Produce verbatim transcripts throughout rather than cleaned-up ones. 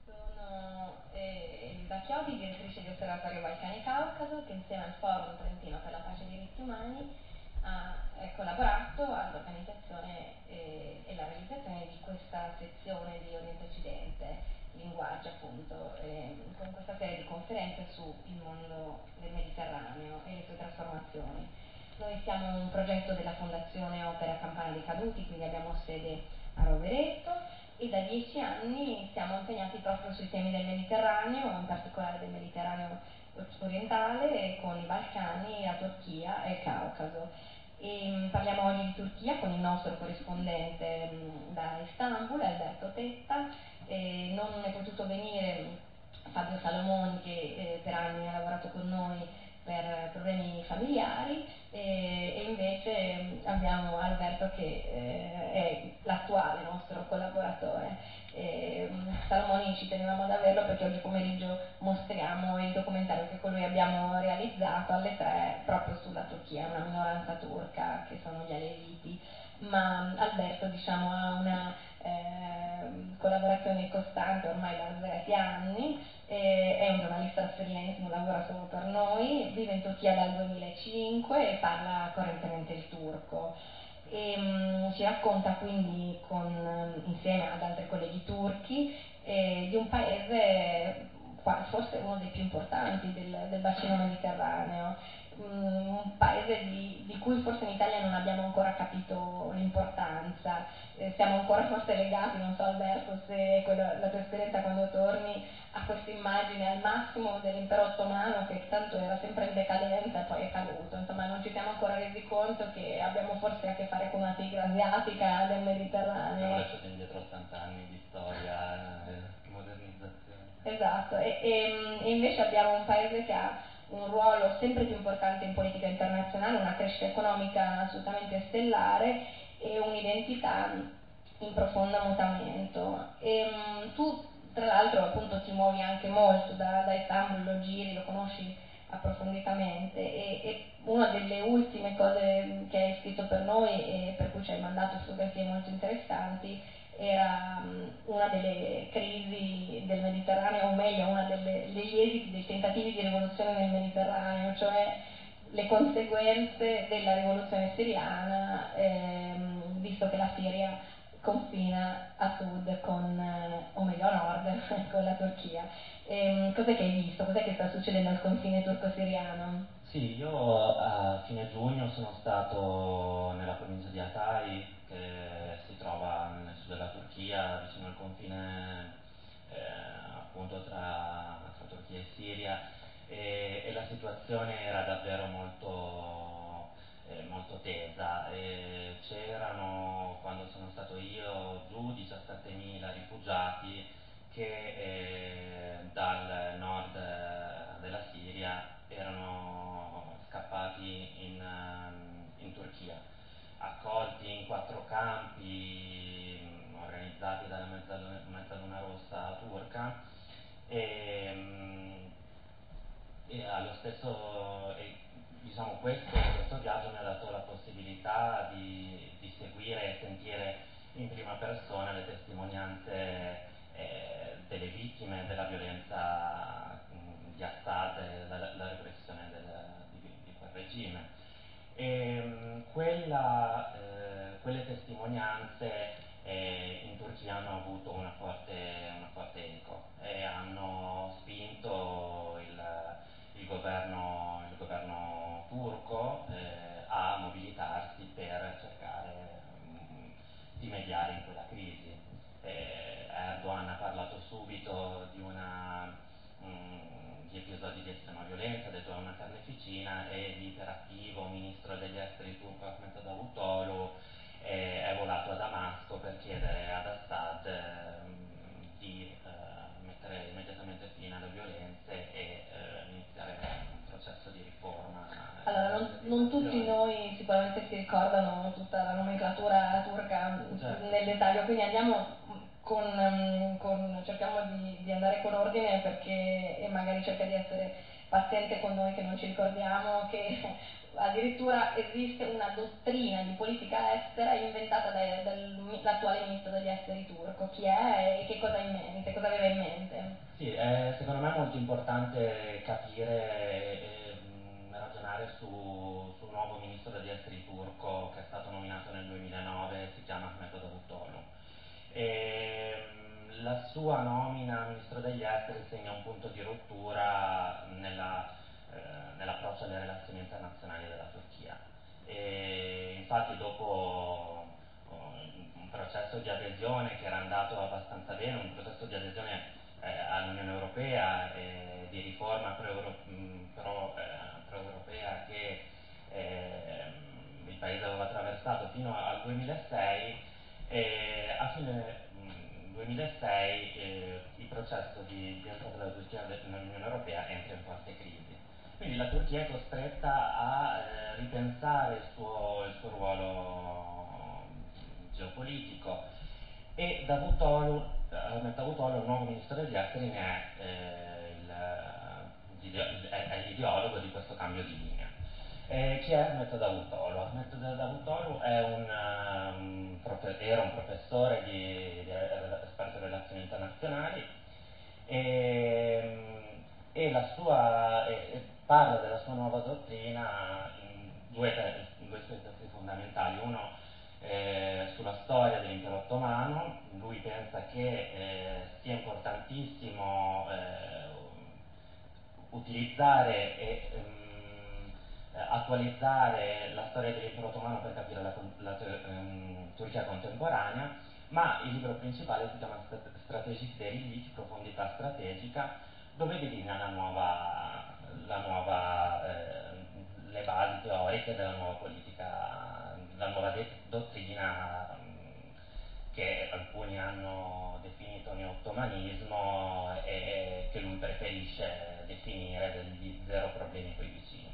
Sono eh, Elisa Chiodi, direttrice di Osservatorio Balcani Caucaso, che insieme al Forum Trentino per la Pace e i Diritti Umani ha eh, collaborato all'organizzazione eh, e alla realizzazione di questa sezione di Oriente Occidente, linguaggio appunto, eh, con questa serie di conferenze sul mondo del Mediterraneo e le sue trasformazioni. Noi siamo un progetto della Fondazione Opera Campana dei Caduti, quindi abbiamo sede a Rovereto, e da dieci anni siamo impegnati proprio sui temi del Mediterraneo, in particolare del Mediterraneo orientale, con i Balcani, la Turchia e il Caucaso. E parliamo oggi di Turchia con il nostro corrispondente mh, da Istanbul, Alberto Tetta. E non è potuto venire Fabio Salomoni, che eh, per anni ha lavorato con noi per problemi familiari, e, e invece abbiamo Alberto che eh, è l'attuale nostro collaboratore. E, Salomoni ci tenevamo ad averlo perché oggi pomeriggio mostriamo il documentario che con lui abbiamo realizzato alle tre proprio sulla Turchia, una minoranza turca che sono gli aleviti. Ma Alberto, diciamo, ha una eh, collaborazione costante ormai da svariati anni, eh, è un giornalista freelance, non lavora solo per noi, vive in Turchia dal duemilacinque e parla correntemente il turco. E, um, ci racconta quindi con, insieme ad altri colleghi turchi eh, di un paese forse uno dei più importanti del, del bacino mediterraneo, un paese di, di cui forse in Italia non abbiamo ancora capito l'importanza, eh, siamo ancora forse legati, non so Alberto se quella, la tua esperienza quando torni, a questa immagine al massimo dell'impero ottomano che tanto era sempre in decadenza e poi è caduto, insomma non ci siamo ancora resi conto che abbiamo forse a che fare con una tigre asiatica del Mediterraneo. Siamo lasciati indietro ottanta anni di storia e modernizzazione. Esatto, e, e, e invece abbiamo un paese che ha un ruolo sempre più importante in politica internazionale, una crescita economica assolutamente stellare e un'identità in profondo mutamento. E, um, tu tra l'altro appunto ti muovi anche molto da, da Istanbul, lo giri, lo conosci approfonditamente e, e una delle ultime cose che hai scritto per noi e per cui ci hai mandato fotografie molto interessanti era um, una delle crisi del Mediterraneo, o meglio una delle, degli esiti dei tentativi di rivoluzione nel Mediterraneo, cioè le conseguenze della rivoluzione siriana, ehm, visto che la Siria confina a sud con, eh, o meglio a nord, con la Turchia. Ehm, cos'è che hai visto? Cos'è che sta succedendo al confine turco-siriano? Sì, io a fine giugno sono stato nella provincia di Hatay, che si trova nel sud della Turchia, vicino al confine eh, appunto tra, tra Turchia e Siria, e, e la situazione era davvero molto, eh, molto tesa. E c'erano, quando sono stato io, giù diciassettemila rifugiati che eh, dal nord della Siria erano scappati in, in Turchia, accolti in quattro campi organizzati dalla Mezzaluna, Mezzaluna Rossa turca e, e allo stesso e, diciamo questo, questo viaggio mi ha dato la possibilità di, di seguire e sentire in prima persona le testimonianze eh, delle vittime della violenza mh, di Assad e la, la repressione del, di, di quel regime. E, mh, quella, eh, quelle testimonianze eh, in Turchia hanno avuto una forte, una forte eco e hanno spinto il, il, governo, il governo turco eh, a mobilitarsi per cercare mh, di mediare in quella crisi. Eh, Erdogan ha parlato subito di, una, mh, di episodi di estrema violenza, ha detto è una carneficina, e l'iperattivo ministro degli esteri turco Ahmet Davutoglu eh, è volato a Damasco per chiedere ad Assad eh, di eh, mettere immediatamente fine alle violenze e eh, iniziare un processo di riforma. Allora, non, non tutti noi sicuramente si ricordano tutta la nomenclatura turca, certo, nel dettaglio, quindi andiamo con, con cerchiamo di, di andare con ordine perché, e magari cerca di essere paziente con noi che non ci ricordiamo che addirittura esiste una dottrina di politica estera inventata dai, dall'attuale ministro degli esteri turco. Chi è e che cosa, in mente, cosa aveva in mente? Sì, eh, secondo me è molto importante capire e ragionare su, su un nuovo ministro degli esteri turco che è stato nominato nel duemilanove, si chiama Ahmet Davutoglu. E, la sua nomina a ministro degli esteri segna un punto di rottura nella, eh, nell'approccio alle relazioni internazionali della Turchia. E, infatti dopo un processo di adesione che era andato abbastanza bene, un processo di adesione eh, all'Unione Europea e di riforma pro-europea pro, eh, che eh, il Paese aveva attraversato fino al duemilasei, e a fine duemilasei eh, il processo di, di entrata della Turchia nell'Unione Europea entra in forte crisi. Quindi la Turchia è costretta a eh, ripensare il suo, il suo ruolo geopolitico, e Davutoglu, Ahmet Davutoglu, il nuovo ministro degli esteri, ne è, eh, il, è, è l'ideologo di questo cambio di linea. Eh, chi è Ahmet Davutoglu? Ahmet Davutoglu è un, um, profe, era un professore di, di esperto in relazioni internazionali e, e, la sua, e parla della sua nuova dottrina in due, in due suoi testi fondamentali. Uno eh, sulla storia dell'impero ottomano. Lui pensa che eh, sia importantissimo eh, utilizzare e ehm, attualizzare la storia dell'impero ottomano per capire la, la ehm, Turchia contemporanea, ma il libro principale si chiama Strategic Derelict, Profondità strategica, dove delinea la nuova, la nuova, eh, le basi teoriche della nuova politica, la nuova dottrina che alcuni hanno definito neo-ottomanismo e che lui preferisce definire degli zero problemi coi vicini.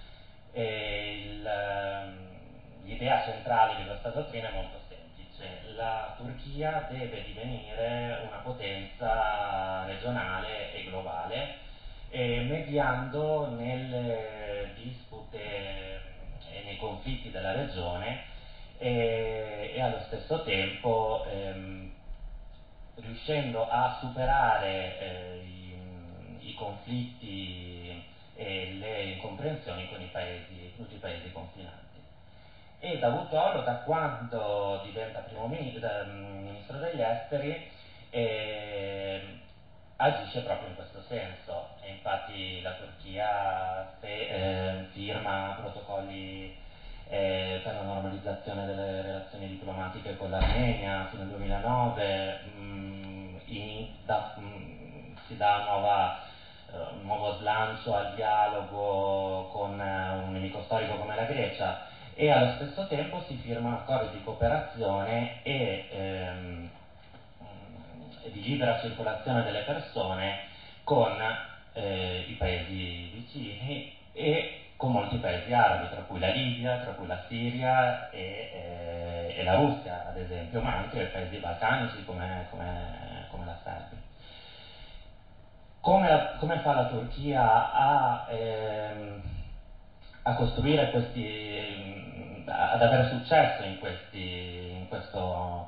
L'idea centrale di questa dottrina è molto semplice: la Turchia deve divenire una potenza regionale e globale, e mediando nelle dispute e nei conflitti della regione, e, e allo stesso tempo ehm, riuscendo a superare eh, i, i conflitti e le incomprensioni con i paesi, tutti i paesi confinanti. E Davutoglu, da quando diventa primo ministro, ministro degli esteri, eh, agisce proprio in questo senso, e infatti la Turchia fe, eh, firma protocolli eh, per la normalizzazione delle relazioni diplomatiche con l'Armenia fino al duemilanove, mh, in, da, mh, si dà nuova, uh, un nuovo slancio al dialogo con uh, un nemico storico come la Grecia, e allo stesso tempo si firmano accordi di cooperazione e ehm, di libera circolazione delle persone con eh, i paesi vicini e con molti paesi arabi, tra cui la Libia, tra cui la Siria e, eh, e la Russia, ad esempio, ma anche paesi balcanici come, come, come la Serbia. Come, come fa la Turchia a, ehm, a costruire questi, ad avere successo in, questi, in questo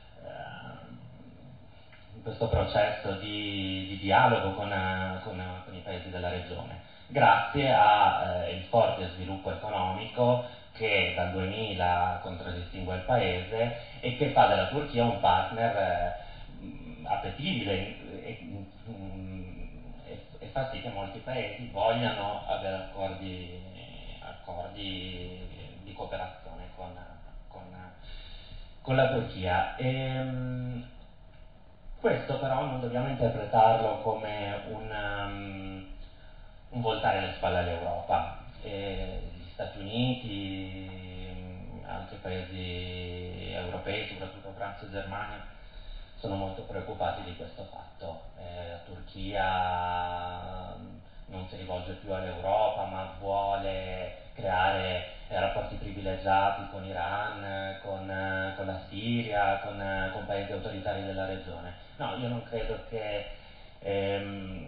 in questo processo di, di dialogo con, con, con i paesi della regione? Grazie al eh, forte sviluppo economico che dal duemila contraddistingue il paese e che fa della Turchia un partner eh, appetibile e, e, e fa sì che molti paesi vogliano avere accordi, accordi di cooperazione con, con, con la Turchia. E, questo però non dobbiamo interpretarlo come un, um, un voltare le spalle all'Europa. E gli Stati Uniti, altri paesi europei, soprattutto Francia e Germania, sono molto preoccupati di questo fatto. Eh, la Turchia non si rivolge più all'Europa, ma vuole creare eh, rapporti privilegiati con Iran, con, eh, con la Siria, con, eh, con paesi autoritari della regione. No, io non credo che ehm,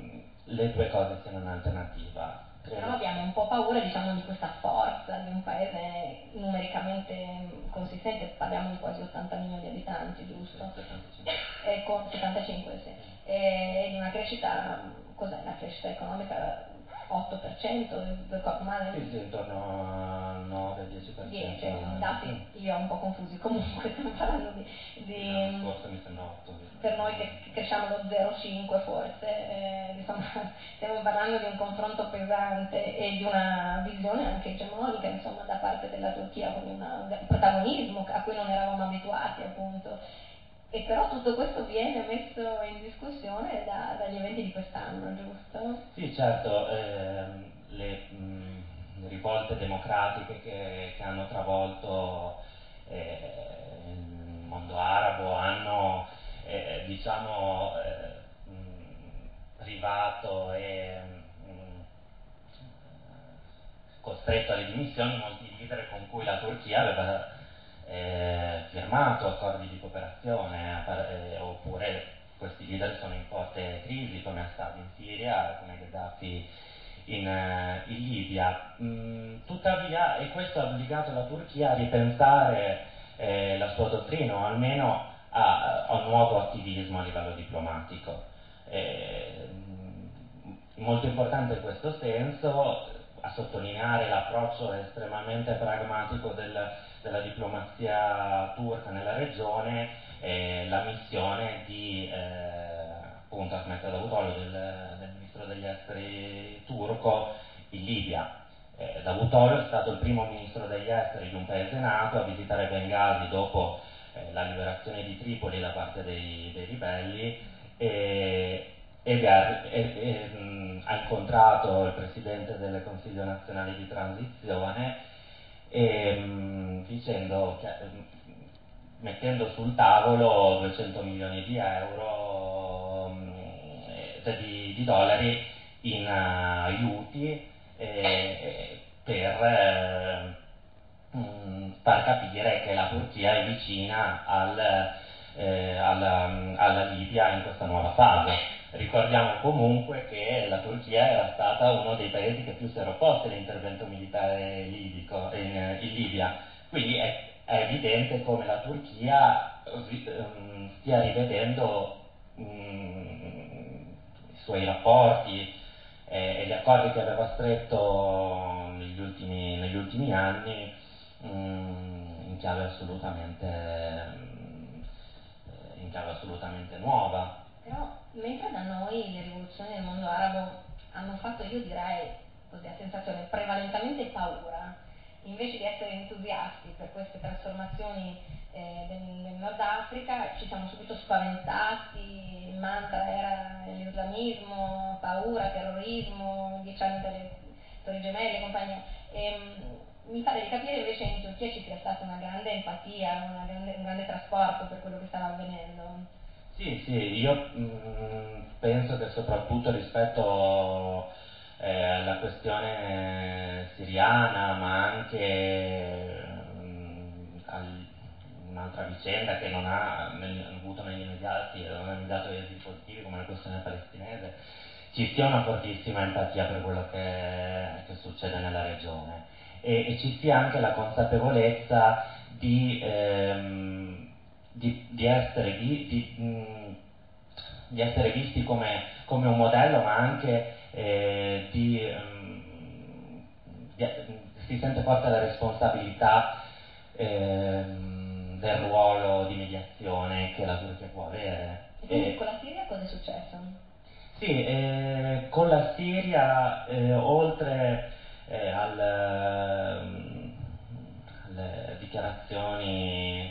le due cose siano un'alternativa. Credo. Però abbiamo un po' paura, diciamo, di questa forza di un paese numericamente consistente, parliamo di quasi ottanta milioni di abitanti, giusto? settantacinque. E con settantacinque, sì. E di una crescita, cos'è la crescita economica? otto per cento, male? Sì, sì, intorno al nove dieci per cento. dieci, dati io ho un po' confusi, comunque stiamo parlando di... di l'anno scorso mi sembra otto. Per noi che, che cresciamo lo zero virgola cinque forse, eh, insomma, stiamo parlando di un confronto pesante e di una visione anche egemonica, insomma, da parte della Turchia, quindi una, un protagonismo a cui non eravamo abituati, appunto. E però tutto questo viene messo in discussione da, dagli eventi di quest'anno, giusto? Sì, certo, ehm, le, mh, le rivolte democratiche che, che hanno travolto eh, il mondo arabo hanno, eh, diciamo, eh, mh, privato e mh, costretto alle dimissioni molti leader con cui la Turchia aveva eh, firmato accordi di cooperazione, eh, oppure questi leader sono in forte crisi, come Assad in Siria, come Gheddafi in, eh, in Libia. Mm, tuttavia, e questo ha obbligato la Turchia a ripensare eh, la sua dottrina, o almeno a, a un nuovo attivismo a livello diplomatico. Eh, molto importante in questo senso, a sottolineare l'approccio estremamente pragmatico del, della diplomazia turca nella regione, eh, la missione di eh, appunto Ahmet Davutoglu, del, del ministro degli esteri turco in Libia. Eh, Davutoglu è stato il primo ministro degli esteri di un paese nato a visitare Bengasi dopo eh, la liberazione di Tripoli da parte dei, dei ribelli e, ed è, e, e, mh, ha incontrato il presidente del Consiglio nazionale di transizione e, mh, dicendo che, mh, mettendo sul tavolo duecento milioni di euro, mh, cioè di, di dollari in uh, aiuti eh, per eh, mh, far capire che la Turchia è vicina al, eh, alla, alla Libia in questa nuova fase. Ricordiamo comunque che la Turchia era stata uno dei paesi che più si era opposto all'intervento militare libico in, in Libia, quindi è, è evidente come la Turchia um, stia rivedendo um, i suoi rapporti eh, e gli accordi che aveva stretto negli ultimi, negli ultimi anni um, in chiave assolutamente, um, in chiave assolutamente nuova. Però mentre da noi le rivoluzioni del mondo arabo hanno fatto, io direi, così a sensazione, prevalentemente paura, invece di essere entusiasti per queste trasformazioni eh, del, del Nord Africa, ci siamo subito spaventati, il mantra era l'islamismo, paura, terrorismo, dieci anni dalle Torri Gemelle e compagnia. E, mh, mi pare di capire invece in Turchia ci sia stata una grande empatia, una grande, un grande trasporto per quello che stava avvenendo. Sì, sì, io mh, penso che soprattutto rispetto eh, alla questione siriana, ma anche mh, al, un'altra vicenda che non ha nel, avuto negli immediati, non ha immediato esiti positivi come la questione palestinese, ci sia una fortissima empatia per quello che, che succede nella regione e, e ci sia anche la consapevolezza di... Ehm, Di, di, essere, di, di, mh, di essere visti come, come un modello, ma anche eh, di, um, di, si sente forte la responsabilità eh, del ruolo di mediazione che la Turchia può avere. E quindi con la Siria cosa è successo? Sì, eh, con la Siria, eh, oltre eh, al, alle dichiarazioni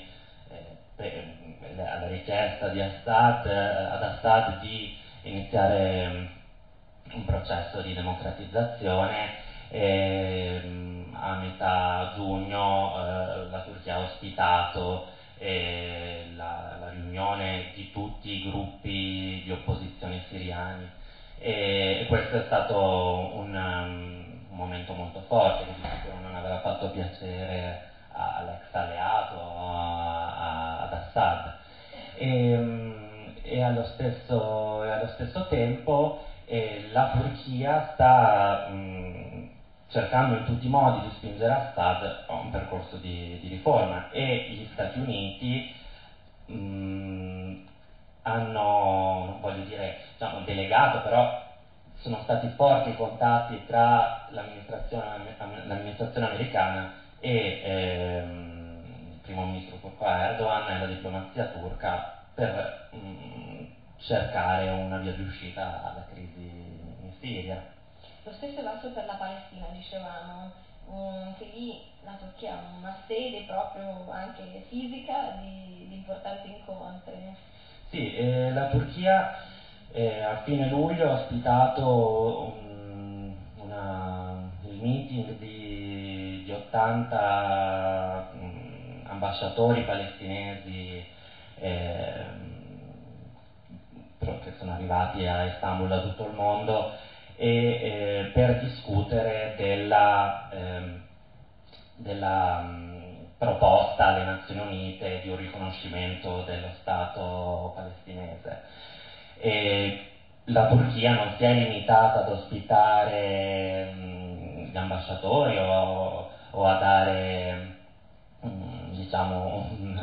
alla richiesta di Assad, ad Assad di iniziare un processo di democratizzazione e a metà giugno eh, la Turchia ha ospitato eh, la, la riunione di tutti i gruppi di opposizione siriani e, e questo è stato un, um, un momento molto forte che di sicuro non aveva fatto piacere all'ex alleato, a, a, ad Assad. E, e, allo stesso, e allo stesso tempo e la Turchia sta mh, cercando in tutti i modi di spingere Assad a un percorso di, di riforma, e gli Stati Uniti mh, hanno, non voglio dire, diciamo, delegato, però sono stati forti i contatti tra l'amministrazione, l'amministrazione americana e ehm, il primo ministro turco Erdogan e la diplomazia turca per mh, cercare una via di uscita alla crisi in Siria. Lo stesso verso per la Palestina, dicevamo, anche lì la Turchia ha una sede proprio anche fisica di, di importanti incontri. Sì, eh, la Turchia eh, a fine luglio ha ospitato un, una, il meeting di, di ottanta mh, ambasciatori palestinesi eh, che sono arrivati a Istanbul da tutto il mondo, e eh, per discutere della, eh, della mh, proposta alle Nazioni Unite di un riconoscimento dello Stato palestinese. E la Turchia non si è limitata ad ospitare mh, gli ambasciatori o, o a dare mh, diciamo un,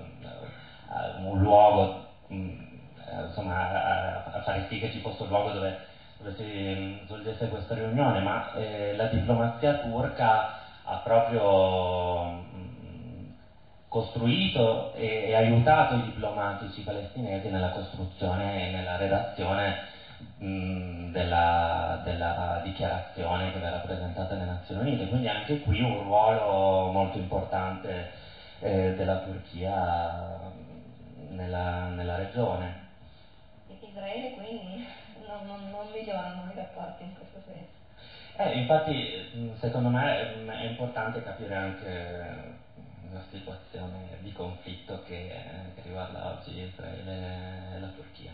un luogo, mh, insomma, a, a fare sì che ci fosse un luogo dove, dove si svolgesse questa riunione, ma eh, la diplomazia turca ha proprio mh, costruito e, e aiutato i diplomatici palestinesi nella costruzione e nella redazione mh, della, della dichiarazione che verrà presentata alle Nazioni Unite, quindi anche qui un ruolo molto importante eh, della Turchia nella, nella regione. Israele quindi non, non, non migliorano i rapporti in questo senso. Eh, infatti secondo me è importante capire anche la situazione di conflitto che, che riguarda oggi Israele e la Turchia.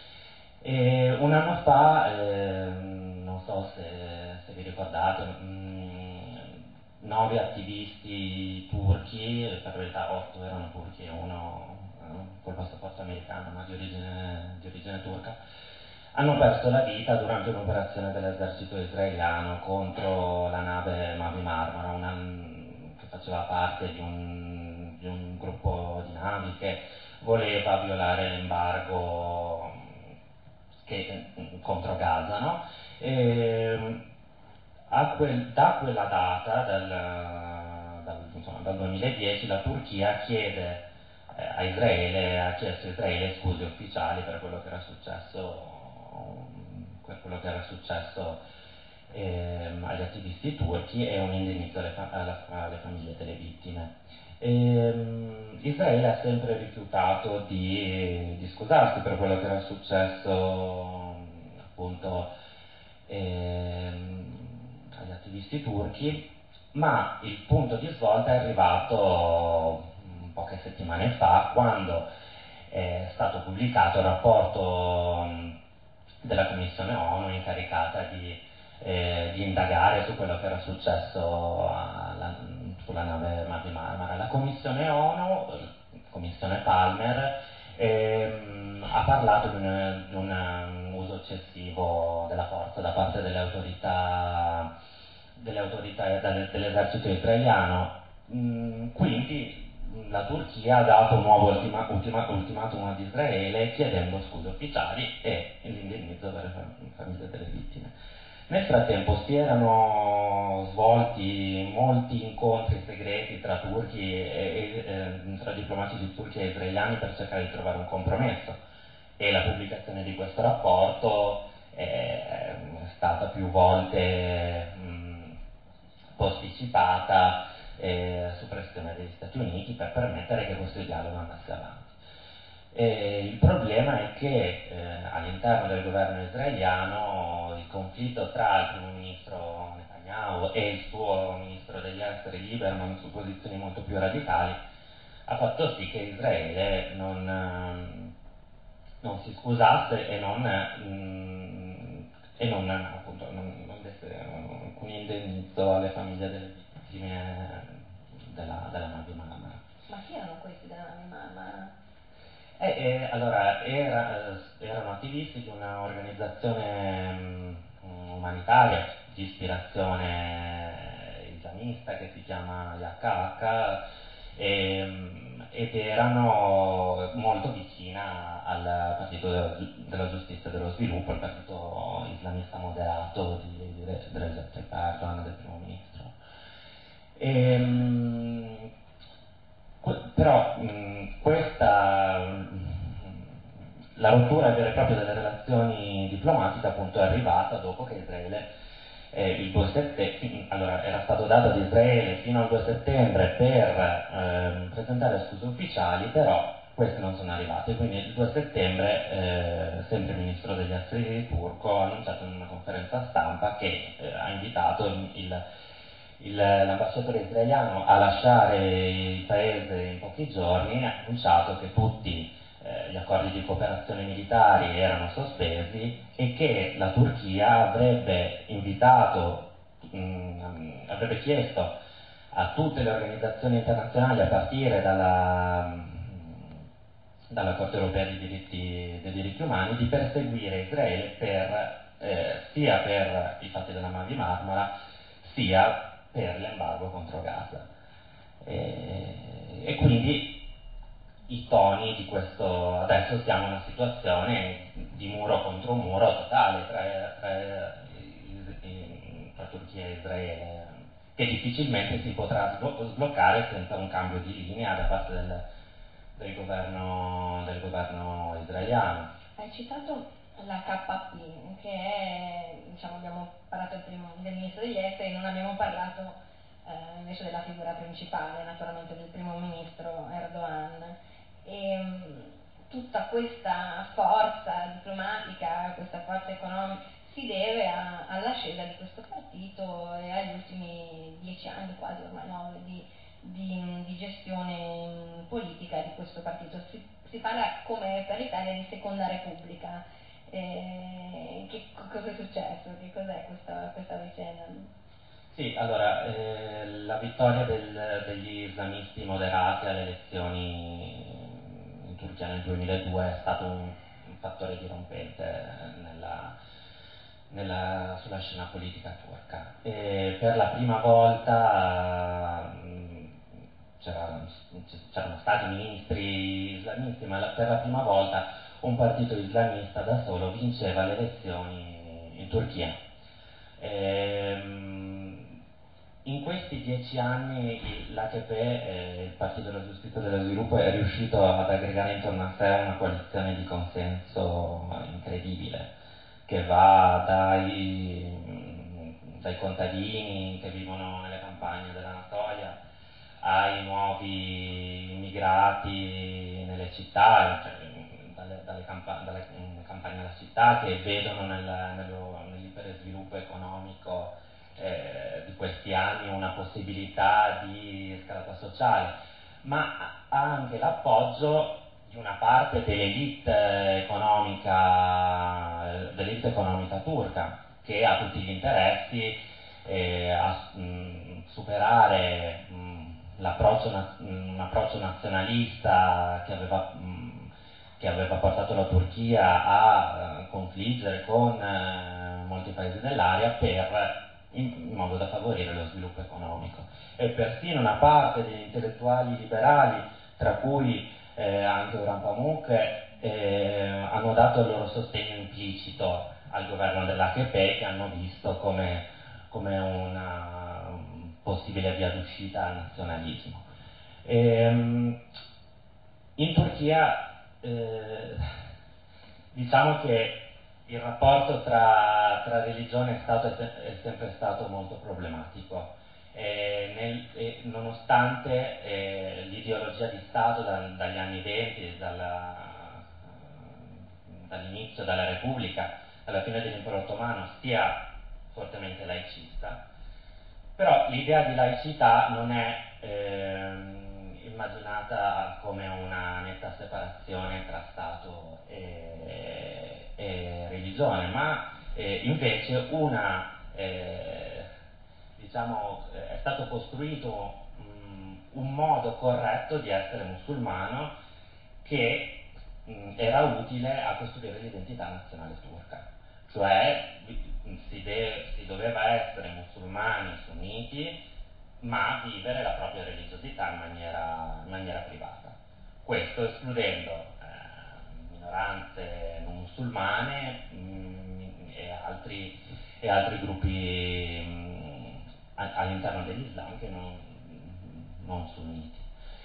E un anno fa, eh, non so se, se vi ricordate, mh, nove attivisti turchi, per verità otto erano turchi e uno eh, col passaporto americano ma di origine, di origine turca, hanno perso la vita durante un'operazione dell'esercito israeliano contro la nave Mavi Marmara, una, che faceva parte di un, di un gruppo di navi che voleva violare l'embargo che, contro Gaza, no? E, a quel, da quella data, dal, dal, insomma, dal duemiladieci, la Turchia chiede eh, a Israele, ha chiesto a Israele scuse ufficiali per quello che era successo per quello che era successo ehm, agli attivisti turchi e un indennizzo alle, fa- alla, alle famiglie delle vittime. Ehm, Israele ha sempre rifiutato di, di scusarsi per quello che era successo appunto ehm, agli attivisti turchi, ma il punto di svolta è arrivato poche settimane fa, quando è stato pubblicato il rapporto della Commissione ONU incaricata di, eh, di indagare su quello che era successo alla, sulla nave Mavi Marmara. La Commissione ONU, la Commissione Palmer, ehm, ha parlato di un, di un uso eccessivo della forza da parte delle autorità, delle autorità dell'esercito israeliano. Mm, quindi la Turchia ha dato un nuovo ultima, ultima, ultimatum ad Israele chiedendo scuse ufficiali e l'indennizzo per le famiglie delle vittime. Nel frattempo si erano svolti molti incontri segreti tra turchi e, e, e tra diplomatici turchi e israeliani per cercare di trovare un compromesso, e la pubblicazione di questo rapporto è stata più volte mh, posticipata eh, su pressione degli Stati Uniti per permettere che questo dialogo andasse avanti. E il problema è che eh, all'interno del governo israeliano il conflitto tra il primo ministro Netanyahu e il suo ministro degli esteri Lieberman, su posizioni molto più radicali, ha fatto sì che Israele non, non si scusasse e non, mh, e non, appunto, non, non desse alcun indennizzo alle famiglie delle vittime della, della Mavi Marmara. Ma chi erano questi della Mavi Marmara? Eh, eh, allora, era, eh, erano attivisti di un'organizzazione mh, umanitaria di ispirazione islamista che si chiama Y H H e, ed erano molto vicina al Partito della Giustizia e dello Sviluppo, il partito islamista moderato di, di, di Recep Tayyip Erdogan, del primo ministro. E, mh, però mh, questa la rottura vera e propria delle relazioni diplomatiche appunto è arrivata dopo che Israele eh, il due settembre, allora era stato dato ad Israele fino al due settembre per eh, presentare scuse ufficiali, però queste non sono arrivate, quindi il due settembre eh, sempre il ministro degli esteri turco ha annunciato in una conferenza stampa che eh, ha invitato il Il, l'ambasciatore israeliano a lasciare il paese in pochi giorni, ha annunciato che tutti eh, gli accordi di cooperazione militari erano sospesi e che la Turchia avrebbe invitato, mh, avrebbe chiesto a tutte le organizzazioni internazionali a partire dalla, dalla Corte Europea dei diritti, dei diritti umani di perseguire Israele per, eh, sia per i fatti della Mar di Marmara sia per l'embargo contro Gaza. E, e quindi i toni di questo, adesso siamo in una situazione di muro contro muro totale tra, tra, tra Turchia e Israele, che difficilmente si potrà sbloccare senza un cambio di linea da parte del, del, governo, del governo israeliano. Hai citato la K P, che è, diciamo, abbiamo parlato del, primo, del ministro degli esteri, non abbiamo parlato eh, invece della figura principale, naturalmente del primo ministro Erdogan. E mh, tutta questa forza diplomatica, questa forza economica si deve a, all'ascesa di questo partito e agli ultimi dieci anni, quasi ormai nove, di, di, di gestione politica di questo partito. Si, si parla, come per l'Italia, di seconda repubblica. Eh, che cosa è successo? Che cos'è questa, questa vicenda? Sì, allora, eh, la vittoria del, degli islamisti moderati alle elezioni in Turchia nel duemiladue è stato un, un fattore dirompente nella, nella, sulla scena politica turca. E per la prima volta mh, c'erano, c'erano stati ministri islamisti, ma la, per la prima volta un partito islamista da solo vinceva le elezioni in Turchia. Ehm, in questi dieci anni l'A K P, eh, il Partito della Giustizia e dello Sviluppo, è riuscito ad aggregare intorno a sé una coalizione di consenso incredibile, che va dai, dai contadini che vivono nelle campagne dell'Anatolia ai nuovi immigrati nelle città, cioè, dalle, dalle, campa- dalle campagne alla città, che vedono nel, nello, nell'ipersviluppo economico eh, di questi anni una possibilità di scalata sociale, ma ha anche l'appoggio di una parte dell'elite economica, dell'elite economica turca, che ha tutti gli interessi eh, a mh, superare mh, l'approccio, un approccio nazionalista che aveva, mh, che aveva portato la Turchia a uh, confliggere con uh, molti paesi dell'area per, in, in modo da favorire lo sviluppo economico. E persino una parte degli intellettuali liberali, tra cui eh, anche Orhan Pamuk, eh, hanno dato il loro sostegno implicito al governo dell'A K P, che hanno visto come, come una possibile via d'uscita al nazionalismo. E, in Turchia eh, diciamo che il rapporto tra, tra religione e Stato è, se- è sempre stato molto problematico, e nel, e nonostante eh, l'ideologia di Stato dal, dagli anni venti, dalla, dall'inizio della Repubblica, alla fine dell'impero ottomano, sia fortemente laicista, però l'idea di laicità non è ehm, immaginata come una netta separazione tra Stato e, e religione, ma eh, invece una, eh, diciamo, è stato costruito mh, un modo corretto di essere musulmano che mh, era utile a costruire l'identità nazionale turca, cioè si, de- si doveva essere musulmani sunniti ma vivere la propria religiosità in maniera, in maniera privata, questo escludendo eh, minoranze non musulmane mh, e, altri, e altri gruppi mh, all'interno dell'Islam che non, non sunniti.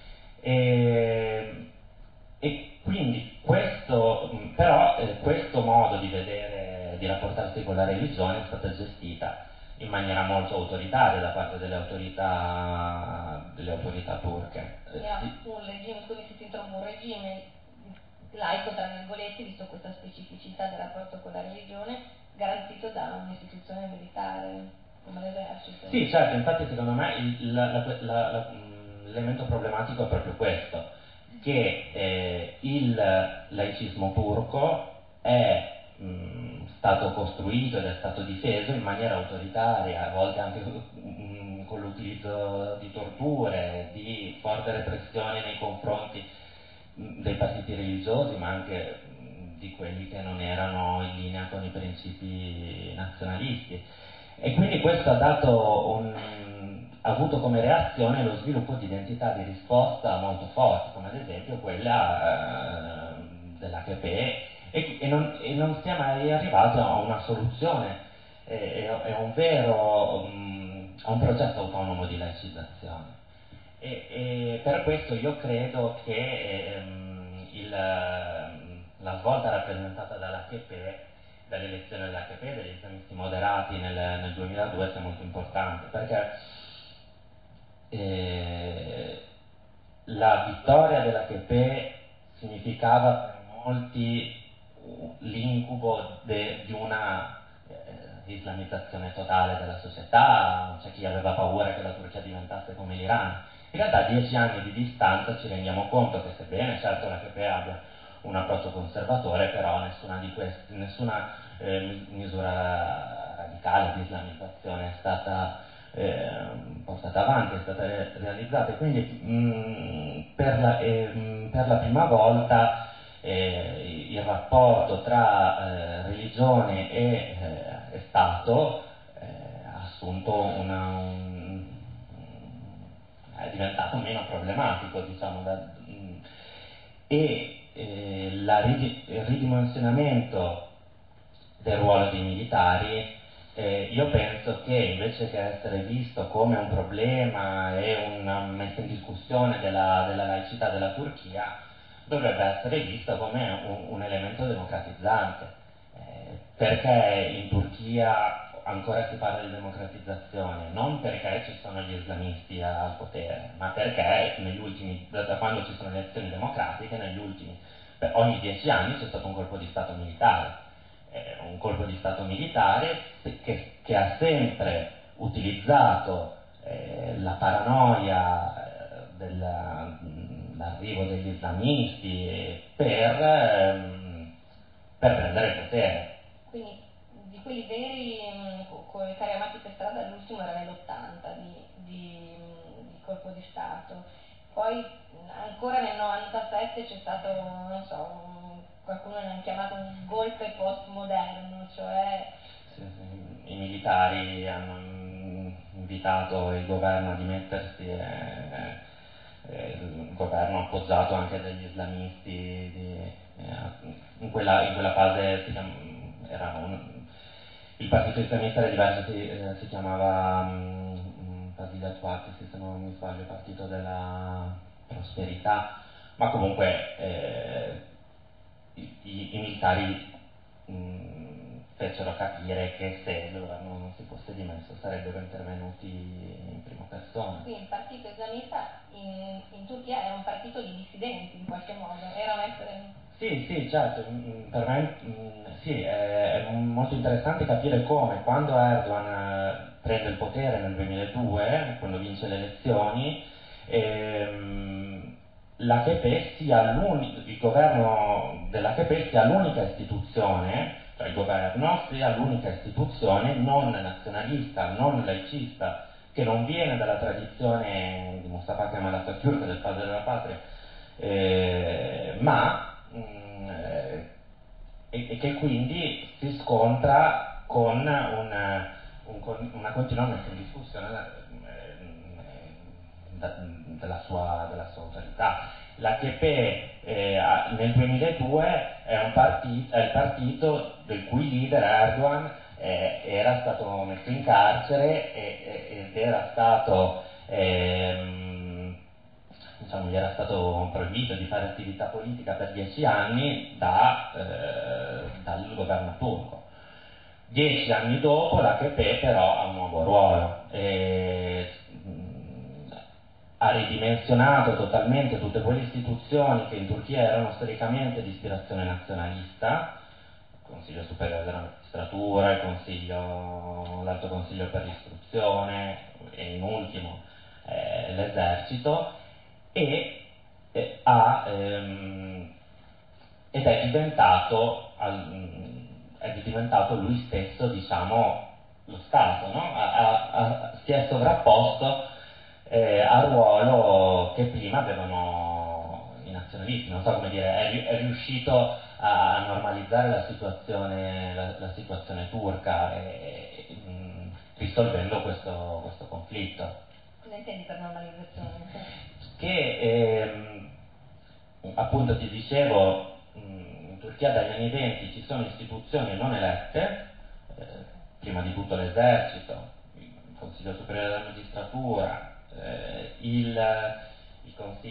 E, e quindi questo, però eh, questo modo di vedere, di rapportarsi con la religione è stata gestita in maniera molto autoritaria da parte delle autorità, delle autorità turche. Era un regime, scusi se ti interrompo, un regime laico tra virgolette, visto questa specificità del rapporto con la religione, garantito da un'istituzione militare come l'esercito. Sì, certo, infatti secondo me il, la, la, la, la, l'elemento problematico è proprio questo, che eh, il laicismo turco è mh, stato costruito ed è stato difeso in maniera autoritaria, a volte anche mh, con l'utilizzo di torture, di forte repressione nei confronti mh, dei partiti religiosi, ma anche mh, di quelli che non erano in linea con i principi nazionalisti. E quindi questo ha dato un, ha avuto come reazione lo sviluppo di identità di risposta molto forti, come ad esempio quella eh, dell'A K P e, e, non, e non si è mai arrivato a una soluzione, è, è un vero, um, a un processo autonomo di laicizzazione. E, e per questo io credo che ehm, il, la svolta rappresentata dall'A K P, dall'elezione dell'A K P e degli islamisti moderati nel, nel duemiladue sia molto importante, perché eh, la vittoria dell'A K P significava per molti l'incubo de, di una eh, islamizzazione totale della società, c'è chi aveva paura che la Turchia diventasse come l'Iran. In realtà a dieci anni di distanza ci rendiamo conto che sebbene certo l'A K P abbia un approccio conservatore, però nessuna, di queste, nessuna eh, misura radicale di islamizzazione è stata eh, portata avanti, è stata re- realizzata. E quindi mh, per, la, eh, per la prima volta eh, il rapporto tra eh, religione e, eh, e Stato eh, ha assunto una, un, è diventato meno problematico, diciamo, da, mh, e eh, la, il ridimensionamento del ruolo dei militari, eh, io penso che invece che essere visto come un problema e una messa in discussione della, della laicità della Turchia, dovrebbe essere visto come un, un elemento democratizzante, eh, perché in Turchia ancora si parla di democratizzazione, non perché ci sono gli islamisti al potere, ma perché negli ultimi, da quando ci sono le elezioni democratiche, negli ultimi, beh, ogni dieci anni c'è stato un colpo di Stato militare, eh, un colpo di Stato militare che, che ha sempre utilizzato eh, la paranoia eh, dell'arrivo degli islamisti per, ehm, per prendere il potere. Quindi di quelli veri con i carri armati per strada l'ultimo era nell'ottanta di, di, di colpo di Stato, poi ancora nel novantasette c'è stato, non so, un, qualcuno ne ha chiamato un golpe postmoderno, cioè sì, sì, i militari hanno invitato il governo a dimettersi e, e il governo appoggiato anche dagli islamisti di, in, quella, in quella fase si chiama, era un, il partito islamista era diverso, si, eh, si chiamava um, Basilat Party, se non mi sbaglio, partito della prosperità, ma comunque eh, i, i, i militari mh, fecero capire che se il governo non si fosse dimesso sarebbero intervenuti in prima persona. Quindi il partito islamista in, in Turchia era un partito di dissidenti in qualche modo, era un essere... Sì, sì, certo, per me sì, è, è molto interessante capire come quando Erdogan prende il potere nel duemiladue, quando vince le elezioni, ehm, l'A K P sia l'unico, il governo dell'A K P sia l'unica istituzione, cioè il governo sia l'unica istituzione non nazionalista, non laicista, che non viene dalla tradizione di Mustafa Kemal Atatürk, del padre della patria, eh, ma mh, e, e che quindi si scontra con una, un, una continua messa in discussione eh, da, della, sua, della sua autorità. L'A K P eh, nel duemiladue è, un partito, è il partito del cui leader Erdogan eh, era stato messo in carcere e, ed era stato ehm, diciamo, gli era stato proibito di fare attività politica per dieci anni da, eh, dal governo turco. Dieci anni dopo l'A K P però ha un nuovo ruolo e mh, ha ridimensionato totalmente tutte quelle istituzioni che in Turchia erano storicamente di ispirazione nazionalista, il Consiglio Superiore della Magistratura, il Consiglio, l'Alto Consiglio per l'Istruzione e in ultimo eh, l'Esercito, e eh, ha, ehm, ed è diventato, al, è diventato lui stesso, diciamo, lo Stato, no? ha, ha, ha, si è sovrapposto eh, al ruolo che prima avevano i nazionalisti, non so come dire, è, è riuscito a normalizzare la situazione, la, la situazione turca e, e, mh, risolvendo questo, questo conflitto. Cosa intendi per normalizzazione? Che ehm, appunto ti dicevo, mh, in Turchia dagli anni venti ci sono istituzioni non elette, eh, prima di tutto l'esercito, il Consiglio Superiore della Magistratura, eh, il, il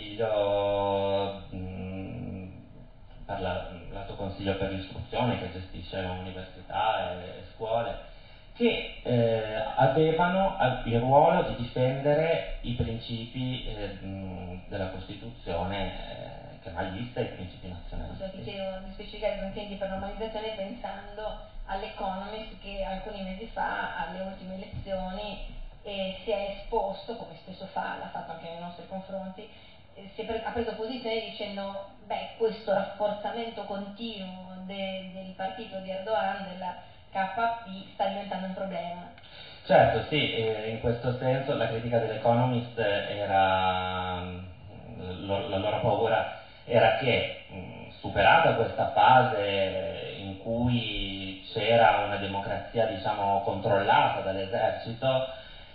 Consiglio mh, per la, l'Alto Consiglio per l'Istruzione che gestisce università e, e scuole, che eh, avevano il ruolo di difendere i principi eh, della Costituzione eh, kemalista e i principi nazionalisti. Cioè, ti chiedo di specificare cosa intendi per normalizzazione pensando all'Economist che alcuni mesi fa, alle ultime elezioni, eh, si è esposto, come spesso fa, l'ha fatto anche nei nostri confronti, eh, si è pre- ha preso posizione dicendo beh, questo rafforzamento continuo de- del partito di Erdogan, della K P, sta diventando un problema. Certo, sì, eh, in questo senso la critica dell'Economist era, lo, la loro paura era che mh, superata questa fase in cui c'era una democrazia, diciamo, controllata dall'esercito,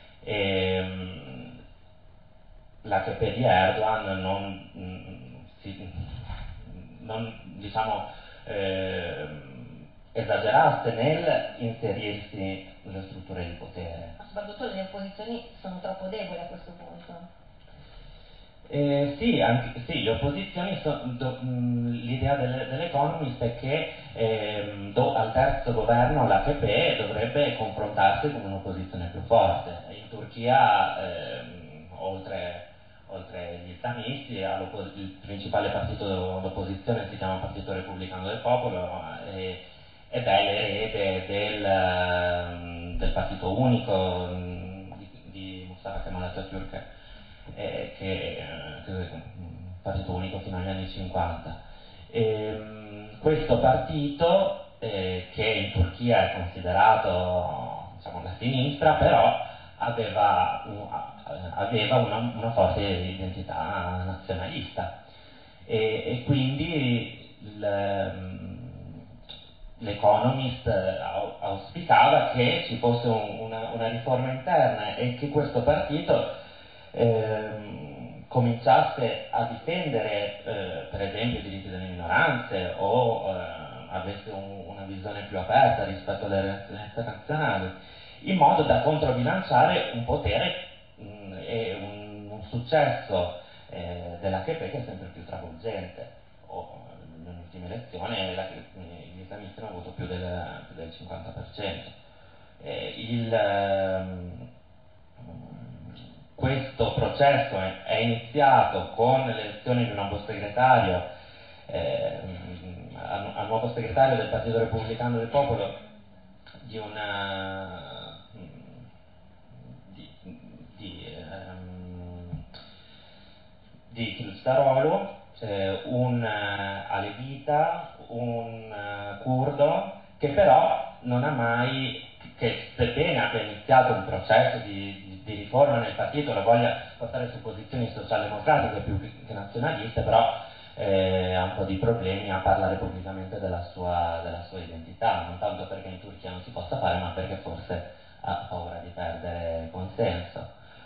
ehm, l'A K P di Erdogan non, mh, si, non diciamo, eh, esagerasse nel inserirsi nelle strutture di potere. Ma soprattutto le opposizioni sono troppo deboli a questo punto. Eh, sì, anche, sì, le opposizioni, so, do, mh, l'idea delle, dell'Economist è che eh, do, al terzo governo l'A K P dovrebbe confrontarsi con un'opposizione più forte. In Turchia, eh, oltre, oltre gli islamisti, il principale partito d'opposizione si chiama Partito Repubblicano del Popolo e, ed è l'erede del, del partito unico di, di Mustafa Kemal Atatürk, eh, che è un partito unico fino agli anni cinquanta. E, questo partito, eh, che in Turchia è considerato, diciamo, la sinistra, però aveva, un, aveva una, una forte identità nazionalista e, e quindi il, l'Economist auspicava che ci fosse un, una, una riforma interna e che questo partito eh, cominciasse a difendere eh, per esempio i diritti delle minoranze o eh, avesse un, una visione più aperta rispetto alle relazioni internazionali, in modo da controbilanciare un potere mh, e un, un successo eh, dell'A K P che è sempre più travolgente. O, nelle ultime elezioni la, gli islamisti hanno avuto più del, più del cinquanta per cento. Eh, il, ehm, questo processo è, è iniziato con l'elezione di un nuovo segretario, eh, al nuovo segretario del Partito Repubblicano del Popolo, di una di, di, ehm, di Kılıçdaroğlu, eh, un uh, alevita, un uh, curdo, che però non ha mai, che sebbene abbia iniziato un processo di, di, di riforma nel partito, lo voglia portare su posizioni socialdemocratiche più che nazionaliste, però eh, ha un po' di problemi a parlare pubblicamente della sua, della sua identità, non tanto perché in Turchia non si possa fare, ma perché forse ha paura di perdere consenso.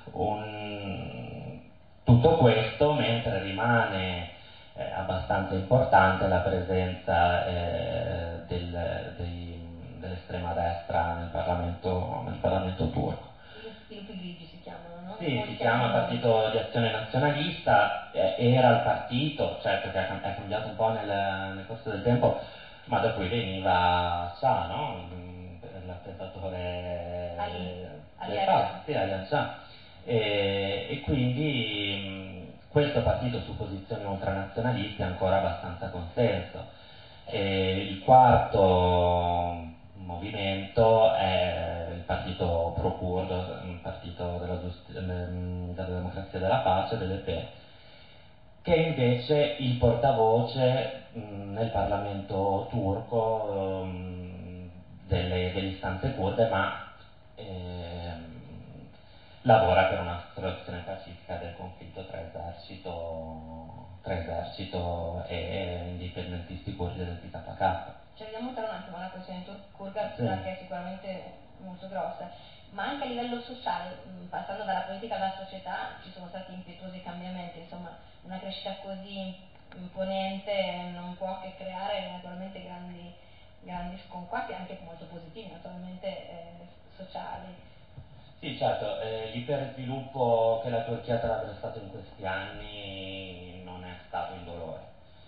Un... Tutto questo mentre rimane eh, abbastanza importante la presenza eh, del, dei, dell'estrema destra nel Parlamento, nel Parlamento turco. I lupi grigi si chiamano, no? Sì, si chiama Partito di Azione Nazionalista, eh, era il partito, certo che è cambiato un po' nel, nel corso del tempo, ma da cui veniva Shah, no? L'attentatore Ali, Ali sì, Ali Shah. E, e quindi mh, questo partito su posizioni ultranazionaliste ha ancora abbastanza consenso. E il quarto movimento è il partito pro-curdo, il partito della, giusti- della democrazia e della pace, dell'E P, che è invece il portavoce mh, nel Parlamento turco mh, delle, delle istanze kurde, ma ehm, lavora per una soluzione pacifica del conflitto tra esercito, tra esercito e indipendentisti kurdi del P K K. Ci vediamo tra un attimo alla questione turca, Sì. che è sicuramente molto grossa, ma anche a livello sociale, passando dalla politica alla società, ci sono stati impetuosi cambiamenti, insomma una crescita così imponente non può che creare naturalmente grandi, grandi sconquassi, anche molto positivi naturalmente eh, sociali. Sì, certo, eh, l'ipersviluppo che la Turchia ha attraversato in questi anni non è stato indolore.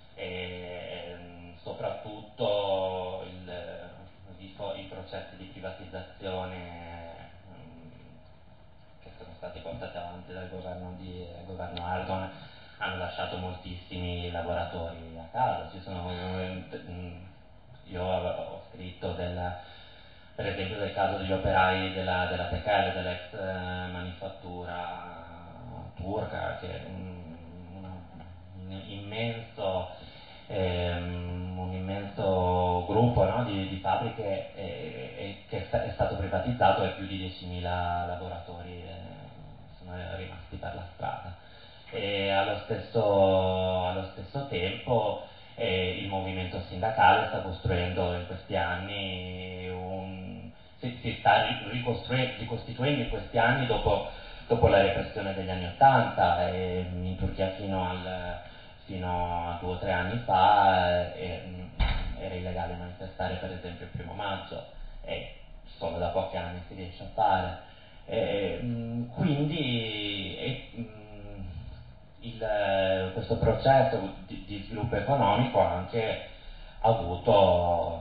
E, ehm, soprattutto il, i, i processi di privatizzazione ehm, che sono stati portati avanti dal governo, di, dal governo Erdogan hanno lasciato moltissimi lavoratori a casa. Ci sono, io ho scritto del, per esempio del caso degli operai della, della Tekel, dell'ex eh, manifattura turca, che è un, un immenso, ehm, un immenso gruppo, no, di, di fabbriche eh, eh, che è stato privatizzato e più di diecimila lavoratori eh, sono rimasti per la strada. E allo stesso, allo stesso tempo eh, il movimento sindacale sta costruendo in questi anni un, si, si sta ricostituendo in questi anni dopo, dopo la repressione degli anni Ottanta, e in Turchia fino, al, fino a due o tre anni fa eh, era illegale manifestare per esempio il primo maggio e solo da pochi anni si riesce a fare. E, quindi e, il, questo processo di, di sviluppo economico ha anche avuto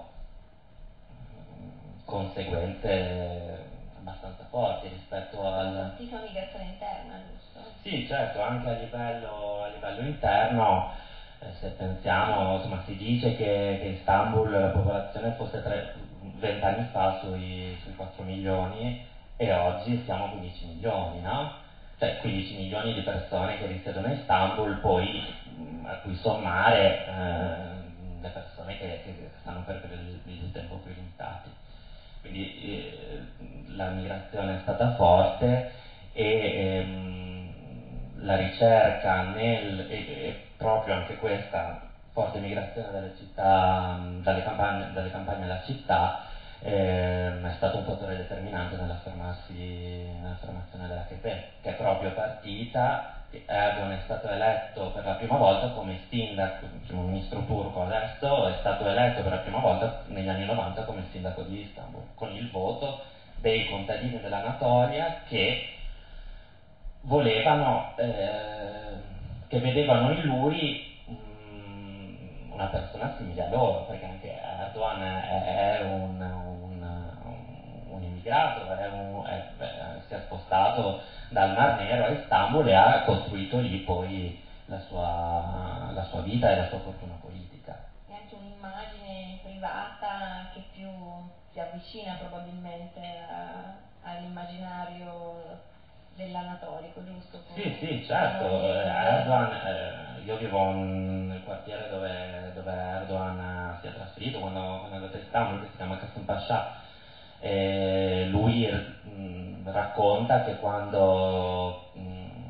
conseguenze abbastanza forti rispetto al... Una fortissima migrazione interna, giusto? Sì, certo, anche a livello, a livello interno, eh, se pensiamo, insomma, si dice che, che Istanbul la popolazione fosse venti anni fa sui, sui quattro milioni e oggi siamo a quindici milioni, no? Cioè quindici milioni di persone che risiedono a Istanbul, poi mh, a cui sommare eh, le persone che, che stanno per periodi di tempo più limitati. Quindi eh, la migrazione è stata forte e ehm, la ricerca nel, e, e proprio anche questa forte migrazione dalle città, dalle campagne, dalle campagne alla città eh, è stato un fattore determinante nell'affermazione della K P, che è proprio partita. Erdogan è stato eletto per la prima volta come sindaco, il primo ministro turco adesso è stato eletto per la prima volta negli anni novanta come sindaco di Istanbul, con il voto dei contadini dell'Anatolia che volevano, eh, che vedevano in lui mh, una persona simile a loro, perché anche Erdogan è, è un, un, un immigrato, è un, è, è, si è spostato dal Mar Nero a Istanbul e ha costruito lì poi la sua, la sua vita e la sua fortuna politica. È anche un'immagine privata che più si avvicina probabilmente a, all'immaginario dell'anatolico, giusto? Sì, sì, certo. Erdogan, eh, io vivo nel quartiere dove, dove Erdogan si è trasferito quando, quando è andato a Istanbul, che si chiama Kasımpaşa. E lui mh, racconta che quando, mh, che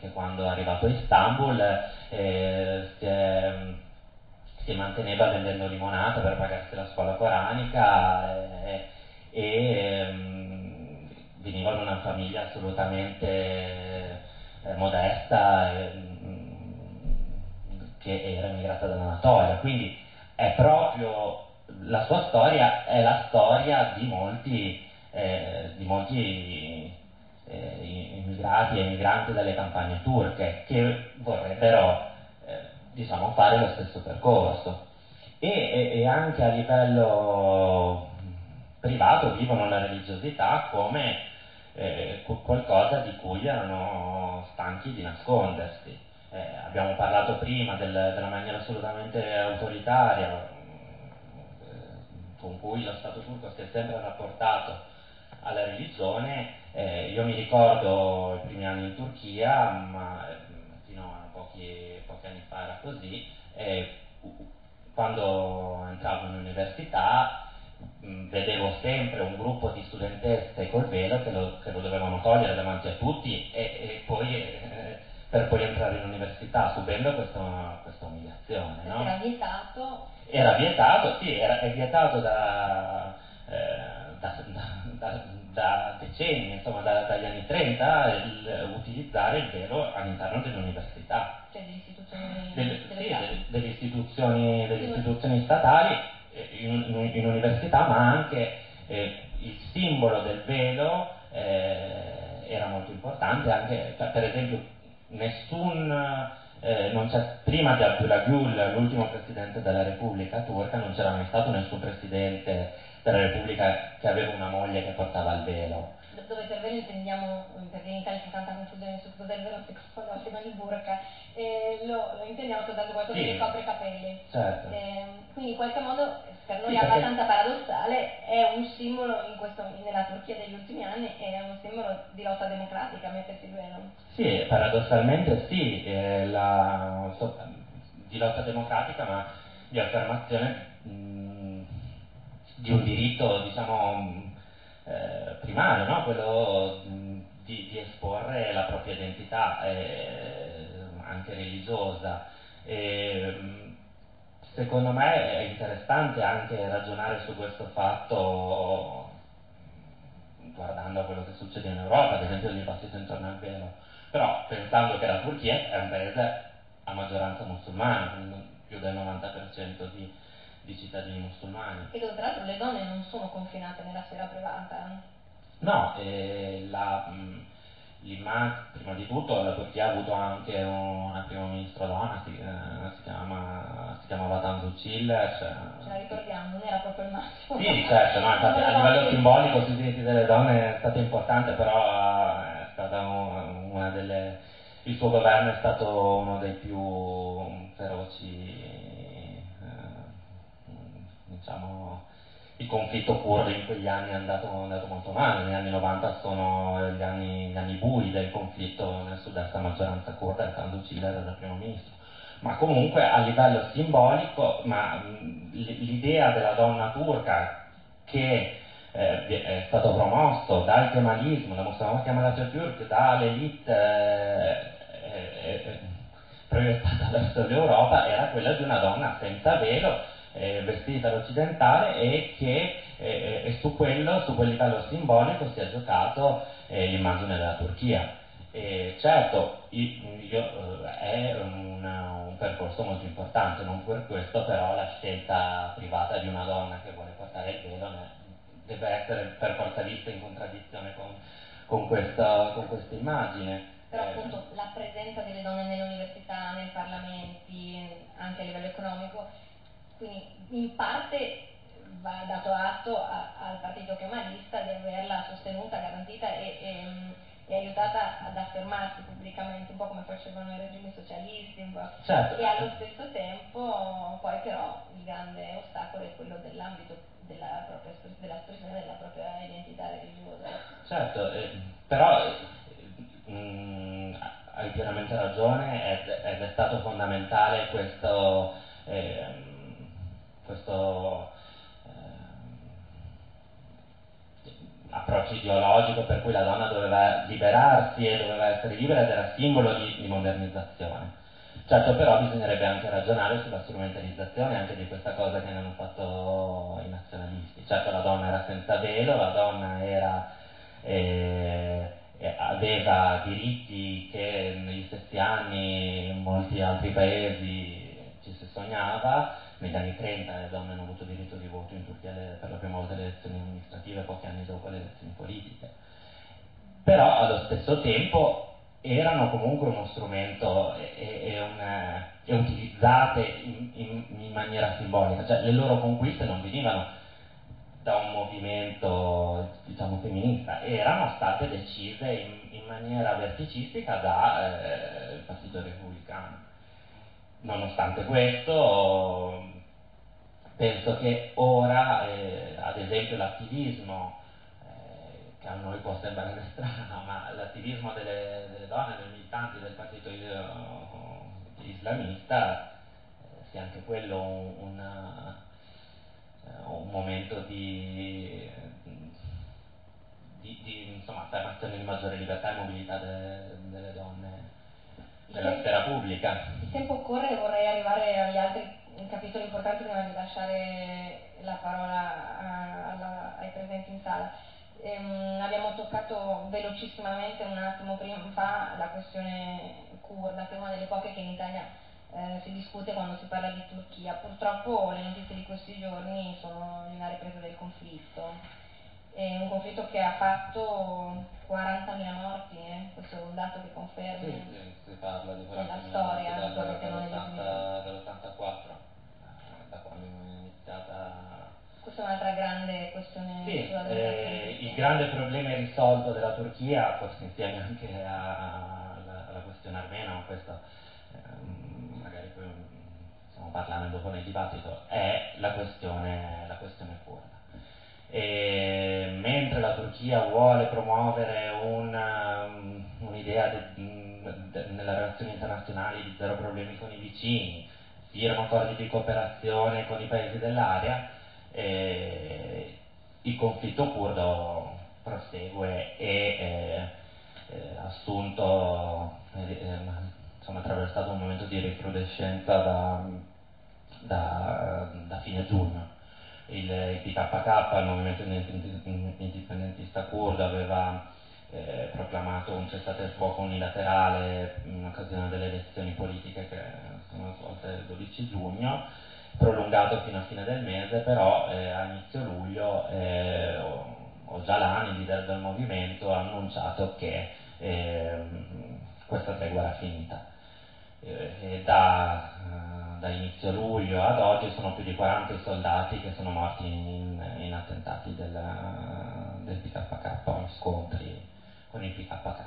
che quando è arrivato a Istanbul eh, si, è, si manteneva vendendo limonata per pagarsi la scuola coranica eh, e um, veniva da una famiglia assolutamente eh, modesta eh, che era emigrata dall'Anatolia, quindi è proprio la sua storia è la storia di molti eh, di molti eh, immigrati e immigranti dalle campagne turche che vorrebbero eh, diciamo fare lo stesso percorso e, e, e anche a livello privato vivono la religiosità come eh, qualcosa di cui erano stanchi di nascondersi. Eh, abbiamo parlato prima del, della maniera assolutamente autoritaria eh, con cui lo Stato turco si è sempre rapportato alla religione. Eh, io mi ricordo i primi anni in Turchia, ma eh, fino a pochi, pochi anni fa era così, eh, quando entravo in università mh, vedevo sempre un gruppo di studentesse col velo che lo, che lo dovevano togliere davanti a tutti e, e poi eh, per poi entrare in università subendo questa, questa umiliazione. No? Era vietato? Era vietato, sì, era, è vietato da, eh, da, da, da decenni, insomma da, dagli anni trenta, il, utilizzare il velo all'interno dell'università. Cioè delle istituzioni, Del, delle sì, classi. delle, delle, istituzioni, delle istituzioni statali eh, in, in, in università, ma anche eh, il simbolo del velo eh, era molto importante, anche, cioè, per esempio nessun, eh, non c'è, prima di Abdullah Gül, l'ultimo presidente della Repubblica turca, non c'era mai stato nessun presidente della Repubblica che aveva una moglie che portava il velo. Dove per velo intendiamo, perché in Italia c'è tanta confusione su cosa è il velo, si con il burqa, eh, lo, lo intendiamo soltanto qualcosa Sì, che copre i capelli. Certo. Eh, quindi in qualche modo per noi Sì, è perché... abbastanza paradossale, è un simbolo in questo, nella Turchia degli ultimi anni, è un simbolo di lotta democratica mettersi il velo. Sì, paradossalmente sì, eh, la, so, di lotta democratica, ma di affermazione mh, di un diritto, diciamo, eh, primario, no? Quello mh, di, di esporre la propria identità, eh, anche religiosa. E, mh, secondo me è interessante anche ragionare su questo fatto guardando a quello che succede in Europa, ad esempio il dibattito intorno al velo, però pensando che la Turchia è un paese a maggioranza musulmana, quindi più del novanta per cento di, di cittadini musulmani. E dove tra l'altro le donne non sono confinate nella sfera privata. No, eh, la, mh, prima di tutto la Turchia ha avuto anche una primo ministro donna, si, eh, si, chiama, si chiamava Tansu Çiller. Cioè, ce la ricordiamo, non era proprio il massimo. Sì, certo, no, infatti a livello simbolico sui diritti delle donne è stato importante, però è stata una delle, il suo governo è stato uno dei più feroci, eh, diciamo, il conflitto curdo in quegli anni è andato, è andato molto male, negli anni novanta sono gli anni, gli anni bui del conflitto nel sud-est a maggioranza curda, e Tansu Çiller era primo ministro. Ma comunque a livello simbolico, ma mh, l'idea della donna turca che eh, è stato promosso dal kemalismo, da Mustafa Kemal Atatürk, dall'elite eh, eh, proiettata verso l'Europa, era quella di una donna senza velo, eh, vestita all'occidentale e che eh, e su quello, su quel livello simbolico si è giocato eh, l'immagine della Turchia. E certo, io, io, è una, un percorso molto importante, non per questo però la scelta privata di una donna che vuole portare il velo ne, deve essere per forza vista in contraddizione con, con, questa, con questa immagine. Però eh, appunto la presenza delle donne nelle università, nei parlamenti, anche a livello economico, quindi in parte va dato atto a, al partito kemalista di averla sostenuta, garantita e, e è aiutata ad affermarsi pubblicamente, un po' come facevano i regimi socialisti, un po'. Certo. E allo stesso tempo poi però il grande ostacolo è quello dell'ambito della propria dell'espressione della propria identità religiosa. Certo, eh, però eh, mh, hai pienamente ragione ed, ed è stato fondamentale questo, eh, questo approccio ideologico per cui la donna doveva liberarsi e doveva essere libera ed era simbolo di, di modernizzazione. Certo, però bisognerebbe anche ragionare sulla strumentalizzazione anche di questa cosa che ne hanno fatto i nazionalisti. Certo, la donna era senza velo, la donna era, eh, aveva diritti che negli stessi anni in molti altri paesi ci si sognava. Negli anni trenta le donne hanno avuto diritto di voto in Turchia per la prima volta alle elezioni amministrative, pochi anni dopo le elezioni politiche. Però allo stesso tempo erano comunque uno strumento e, e, una, e utilizzate in, in, in maniera simbolica, cioè le loro conquiste non venivano da un movimento, diciamo, femminista, erano state decise in, in maniera verticistica dal eh, Partito Repubblicano. Nonostante questo, penso che ora, eh, ad esempio, l'attivismo, che a noi può sembrare strano, ma l'attivismo delle, delle donne, dei militanti del partito islamista eh, sia anche quello un, una, un momento di, di, di insomma, affermazione di maggiore libertà e mobilità de, delle donne nella sfera pubblica. Il tempo corre e vorrei arrivare agli altri capitoli importanti prima di lasciare la parola a, alla, ai presenti in sala. Ehm, abbiamo toccato velocissimamente un attimo prima fa la questione curda, che è una delle poche che in Italia eh, si discute quando si parla di Turchia. Purtroppo le notizie di questi giorni sono di una ripresa del conflitto. È un conflitto che ha fatto quarantamila morti, eh? Questo è un dato che conferma. Sì, sì, si parla di quarantamila storia, morti dall'ottantaquattro, da quando è iniziata. Questa è un'altra grande questione. Sì, eh, il grande problema irrisolto della Turchia, forse insieme anche alla, alla questione armena, ma questo eh, magari poi possiamo parlarne dopo nel dibattito, è la questione, la questione curda. E mentre la Turchia vuole promuovere un, un'idea de, de, nelle relazioni internazionali di zero problemi con i vicini, firma accordi di cooperazione con i paesi dell'area, eh, il conflitto curdo prosegue e eh, eh, assunto, eh, insomma, attraversato un momento di recrudescenza da, da, da fine giugno. Il, il P K K, il movimento indipendentista curdo, aveva eh, proclamato un cessate il fuoco unilaterale in occasione delle elezioni politiche che sono svolte il dodici giugno, prolungato fino a fine del mese, però eh, a inizio luglio eh, Öcalan, il leader del movimento, ha annunciato che eh, questa tregua era finita. Eh, e da, eh, da inizio luglio ad oggi sono più di quaranta i soldati che sono morti in, in attentati del, del P K K, in scontri con il P K K.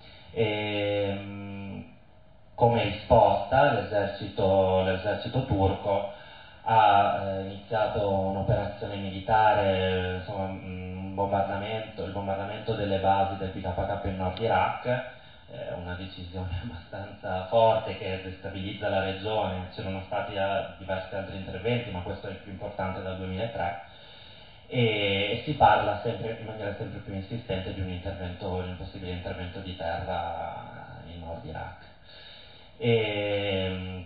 E, come risposta l'esercito, l'esercito turco ha eh, iniziato un'operazione militare, insomma, un bombardamento, il bombardamento delle basi del P K K in Nord Iraq, eh, una decisione abbastanza forte che destabilizza la regione. C'erano stati eh, diversi altri interventi, ma questo è il più importante dal duemilatré, e, e si parla sempre, in maniera sempre più insistente di un intervento, di un possibile intervento di terra in Nord Iraq. E,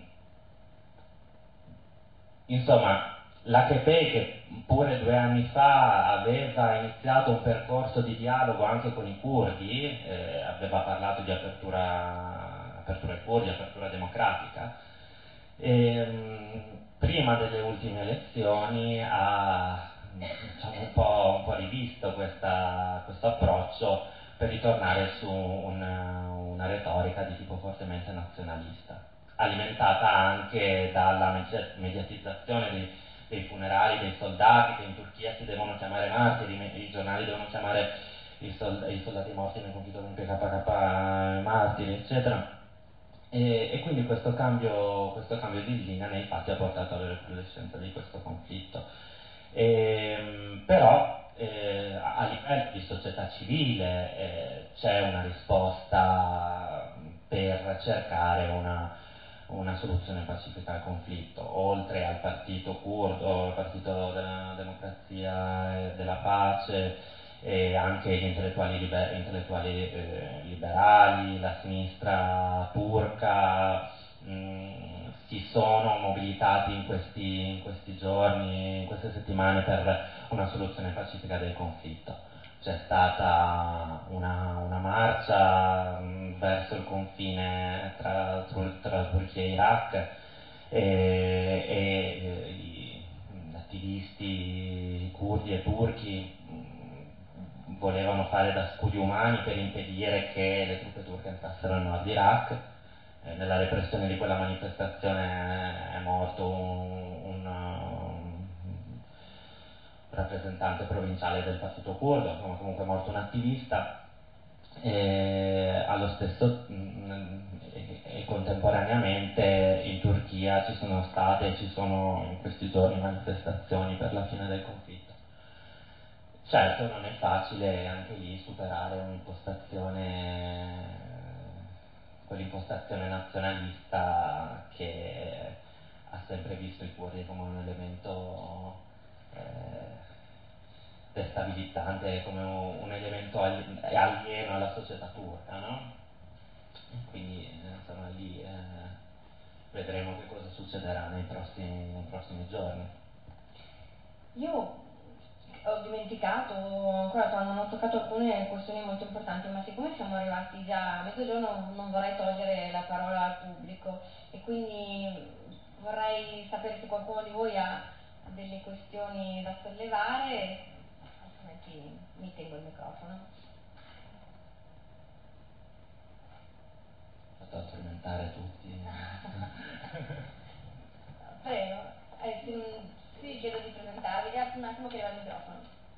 insomma, l'A K P, che pure due anni fa aveva iniziato un percorso di dialogo anche con i curdi, eh, aveva parlato di apertura, apertura ai curdi, apertura democratica, e, mh, prima delle ultime elezioni ha, diciamo, un po', un po' rivisto questa, questo approccio per ritornare su una, una retorica di tipo fortemente nazionalista, alimentata anche dalla mediatizzazione dei, dei funerali dei soldati, che in Turchia si devono chiamare martiri, i giornali devono chiamare i, sold- i soldati morti nel conflitto con il P K K martiri, eccetera. E, e quindi questo cambio, questo cambio di linea nei fatti ha portato alla recrudescenza di questo conflitto. E, però eh, a livello di società civile eh, c'è una risposta per cercare una, una soluzione pacifica al conflitto, oltre al partito curdo, al partito della democrazia e della pace e anche gli intellettuali, liber intellettuali eh, liberali, la sinistra turca mh, si sono mobilitati in questi, in questi giorni, in queste settimane per una soluzione pacifica del conflitto. C'è stata una, una marcia mh, verso il confine tra, tra Turchia e Iraq e, e, e gli attivisti curdi e turchi mh, volevano fare da scudi umani per impedire che le truppe turche entrassero nel nord Iraq. Eh, nella repressione di quella manifestazione è morto un, un, un rappresentante provinciale del partito curdo, insomma comunque è morto un attivista, e allo stesso e, e contemporaneamente in Turchia ci sono state e ci sono in questi giorni manifestazioni per la fine del conflitto. Certo non è facile anche lì superare un'impostazione, quell'impostazione nazionalista che ha sempre visto i curdi come un elemento eh, destabilizzante, come un, un elemento alieno alla società turca, no? Quindi insomma lì eh, vedremo che cosa succederà nei prossimi, nei prossimi giorni. Io ho dimenticato, ancora non ho toccato alcune questioni molto importanti, ma siccome siamo arrivati già a mezzogiorno non vorrei togliere la parola al pubblico e quindi vorrei sapere se qualcuno di voi ha delle questioni da sollevare, altrimenti mi tengo il microfono. Fatto addormentare tutti. Prego, eh, sì, sì, chiedo di presentarvi, un attimo che arriva il microfono.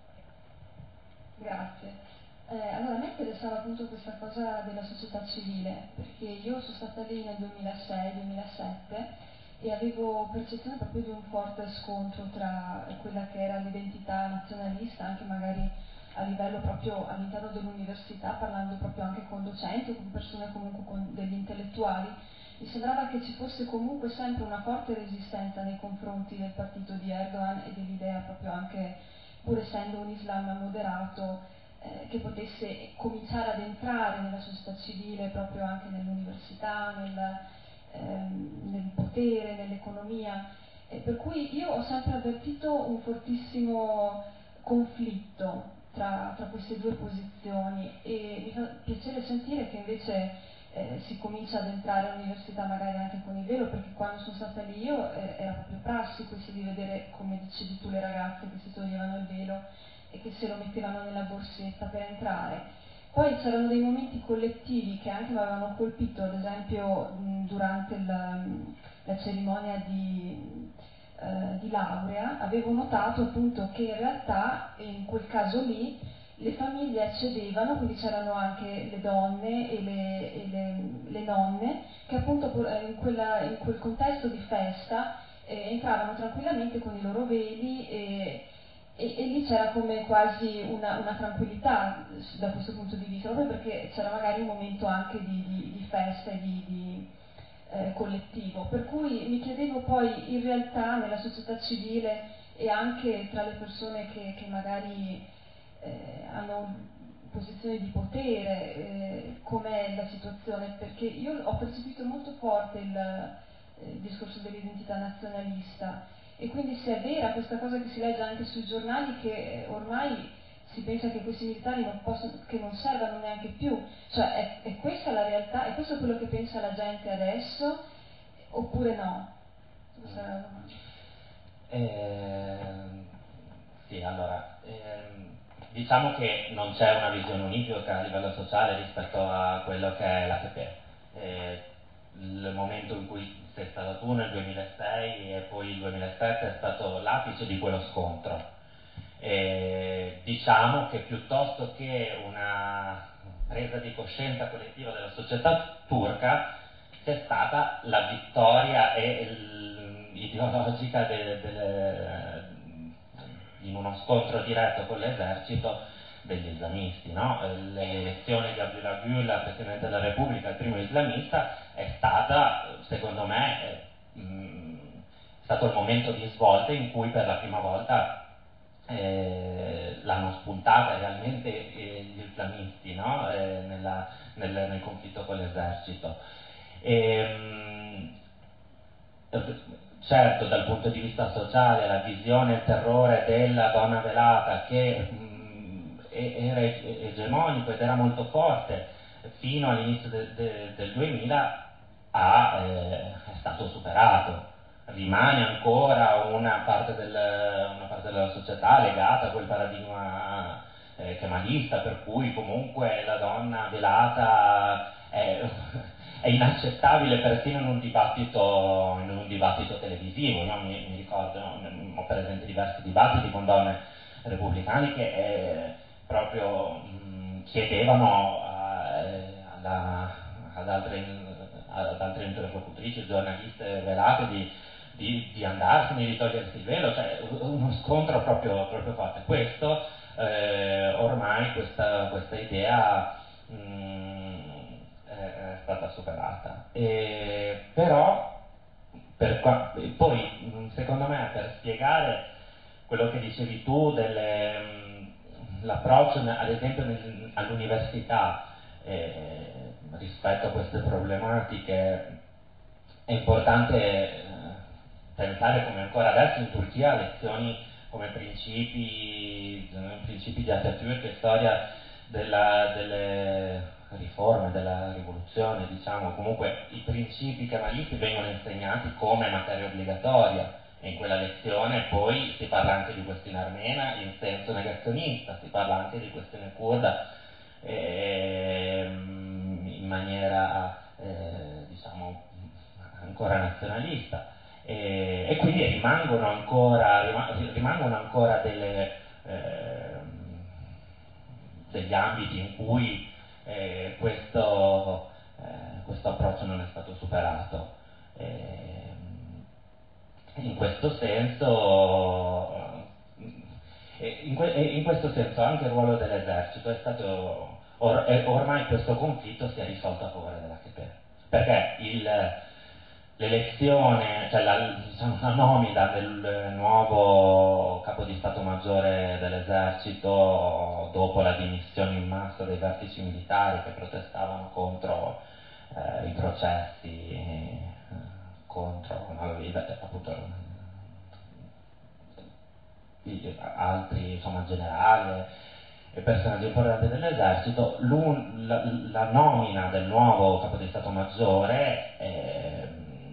Grazie. Eh, allora a me interessava appunto questa cosa della società civile, perché io sono stata lì nel duemilasei duemilasette e avevo percezione proprio di un forte scontro tra quella che era l'identità nazionalista, anche magari a livello proprio all'interno dell'università, parlando proprio anche con docenti o con persone comunque con degli intellettuali. Mi sembrava che ci fosse comunque sempre una forte resistenza nei confronti del partito di Erdogan e dell'idea proprio anche, pur essendo un Islam moderato, eh, che potesse cominciare ad entrare nella società civile proprio anche nell'università, nel, ehm, nel potere, nell'economia. Eh, per cui io ho sempre avvertito un fortissimo conflitto tra, tra queste due posizioni e mi fa piacere sentire che invece Eh, si comincia ad entrare all'università magari anche con il velo, perché quando sono stata lì io eh, era proprio prassi questo di vedere, come dicevi tu, le ragazze che si toglievano il velo e che se lo mettevano nella borsetta per entrare. Poi c'erano dei momenti collettivi che anche mi avevano colpito, ad esempio mh, durante la, la cerimonia di, eh, di laurea avevo notato appunto che in realtà in quel caso lì le famiglie accedevano, quindi c'erano anche le donne e le, e le, le nonne che appunto in, quella, in quel contesto di festa eh, entravano tranquillamente con i loro veli e, e, e lì c'era come quasi una, una tranquillità da questo punto di vista, proprio perché c'era magari un momento anche di, di, di festa e di, di eh, collettivo. Per cui mi chiedevo poi in realtà nella società civile e anche tra le persone che, che magari Eh, hanno posizioni di potere, eh, com'è la situazione, perché io ho percepito molto forte il, eh, il discorso dell'identità nazionalista e quindi se è vera questa cosa che si legge anche sui giornali che eh, ormai si pensa che questi militari non possono, che non servano neanche più, cioè è, è questa la realtà, è questo quello che pensa la gente adesso oppure no? Questa è la domanda. Eh, sì, allora ehm, diciamo che non c'è una visione univoca a livello sociale rispetto a quello che è l'A K P. Eh, il momento in cui sei stata tu nel duemilasei e poi il duemilasette è stato l'apice di quello scontro. Eh, diciamo che piuttosto che una presa di coscienza collettiva della società turca c'è stata la vittoria e il, ideologica de, de, in uno scontro diretto con l'esercito degli islamisti, no? L'elezione di Abdullah Gül a Presidente della Repubblica, il primo islamista, è stata, secondo me, è, mh, è stato il momento di svolta in cui per la prima volta eh, l'hanno spuntata realmente eh, gli islamisti, no? eh, nella, nel, nel conflitto con l'esercito. E, certo, dal punto di vista sociale, la visione, il terrore della donna velata che mh, era egemonico ed era molto forte fino all'inizio de, de, del duemila ha, eh, è stato superato. Rimane ancora una parte, del, una parte della società legata a quel paradigma eh, kemalista, per cui comunque la donna velata è, è inaccettabile persino in un dibattito, in un dibattito televisivo. Io mi, mi ricordo, no? Ho presente diversi dibattiti con donne repubblicane che eh, proprio mh, chiedevano a, alla, ad, altre, ad altre interlocutrici, giornaliste velate di Di, di andarsene, di togliersi il velo, cioè uno scontro proprio, proprio forte. Questo eh, ormai questa, questa idea mh, è stata superata. E, però per qua, poi secondo me per spiegare quello che dicevi tu delle, mh, l'approccio ad esempio nel, all'università eh, rispetto a queste problematiche è importante pensare come ancora adesso in Turchia lezioni come principi, principi di Atatürk e storia della, delle riforme, della rivoluzione, diciamo, comunque i principi kemalisti vengono insegnati come materia obbligatoria e in quella lezione poi si parla anche di questione armena in senso negazionista, si parla anche di questione kurda eh, in maniera eh, diciamo ancora nazionalista. E, e quindi rimangono ancora, rimangono ancora delle, eh, degli ambiti in cui eh, questo, eh, questo approccio non è stato superato. E, in questo senso, in, que, in questo senso anche il ruolo dell'esercito è stato, or, ormai questo conflitto si è risolto a favore dell'A K P, perché il l'elezione, cioè la, diciamo, la nomina del nuovo capo di Stato Maggiore dell'esercito dopo la dimissione in massa dei vertici militari che protestavano contro eh, i processi, eh, contro no, appunto, altri insomma, generali e personaggi importanti dell'esercito, la, la nomina del nuovo capo di Stato Maggiore eh,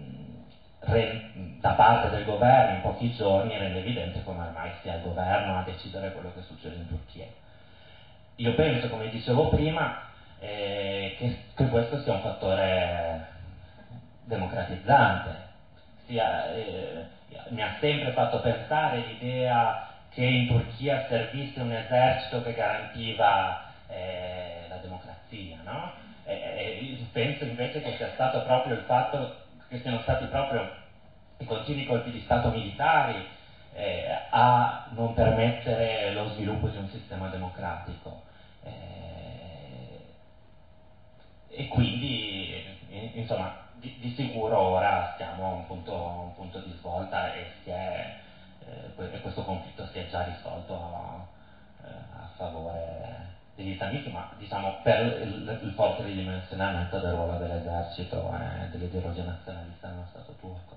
da parte del governo in pochi giorni rende evidente come ormai sia il governo a decidere quello che succede in Turchia. Io penso, come dicevo prima, eh, che, che questo sia un fattore democratizzante. Sia, eh, mi ha sempre fatto pensare l'idea che in Turchia servisse un esercito che garantiva eh, la democrazia, no? E, e penso invece che sia stato proprio il fatto che siano stati proprio i continui colpi di Stato militari eh, a non permettere lo sviluppo di un sistema democratico. Eh, e quindi, insomma, di, di sicuro ora siamo a un punto, un punto di svolta e, si è, eh, e questo conflitto si è già risolto a, a favore degli islamisti, ma diciamo per il, il forte ridimensionamento del ruolo dell'esercito e dell'ideologia nazionalista nello Stato turco.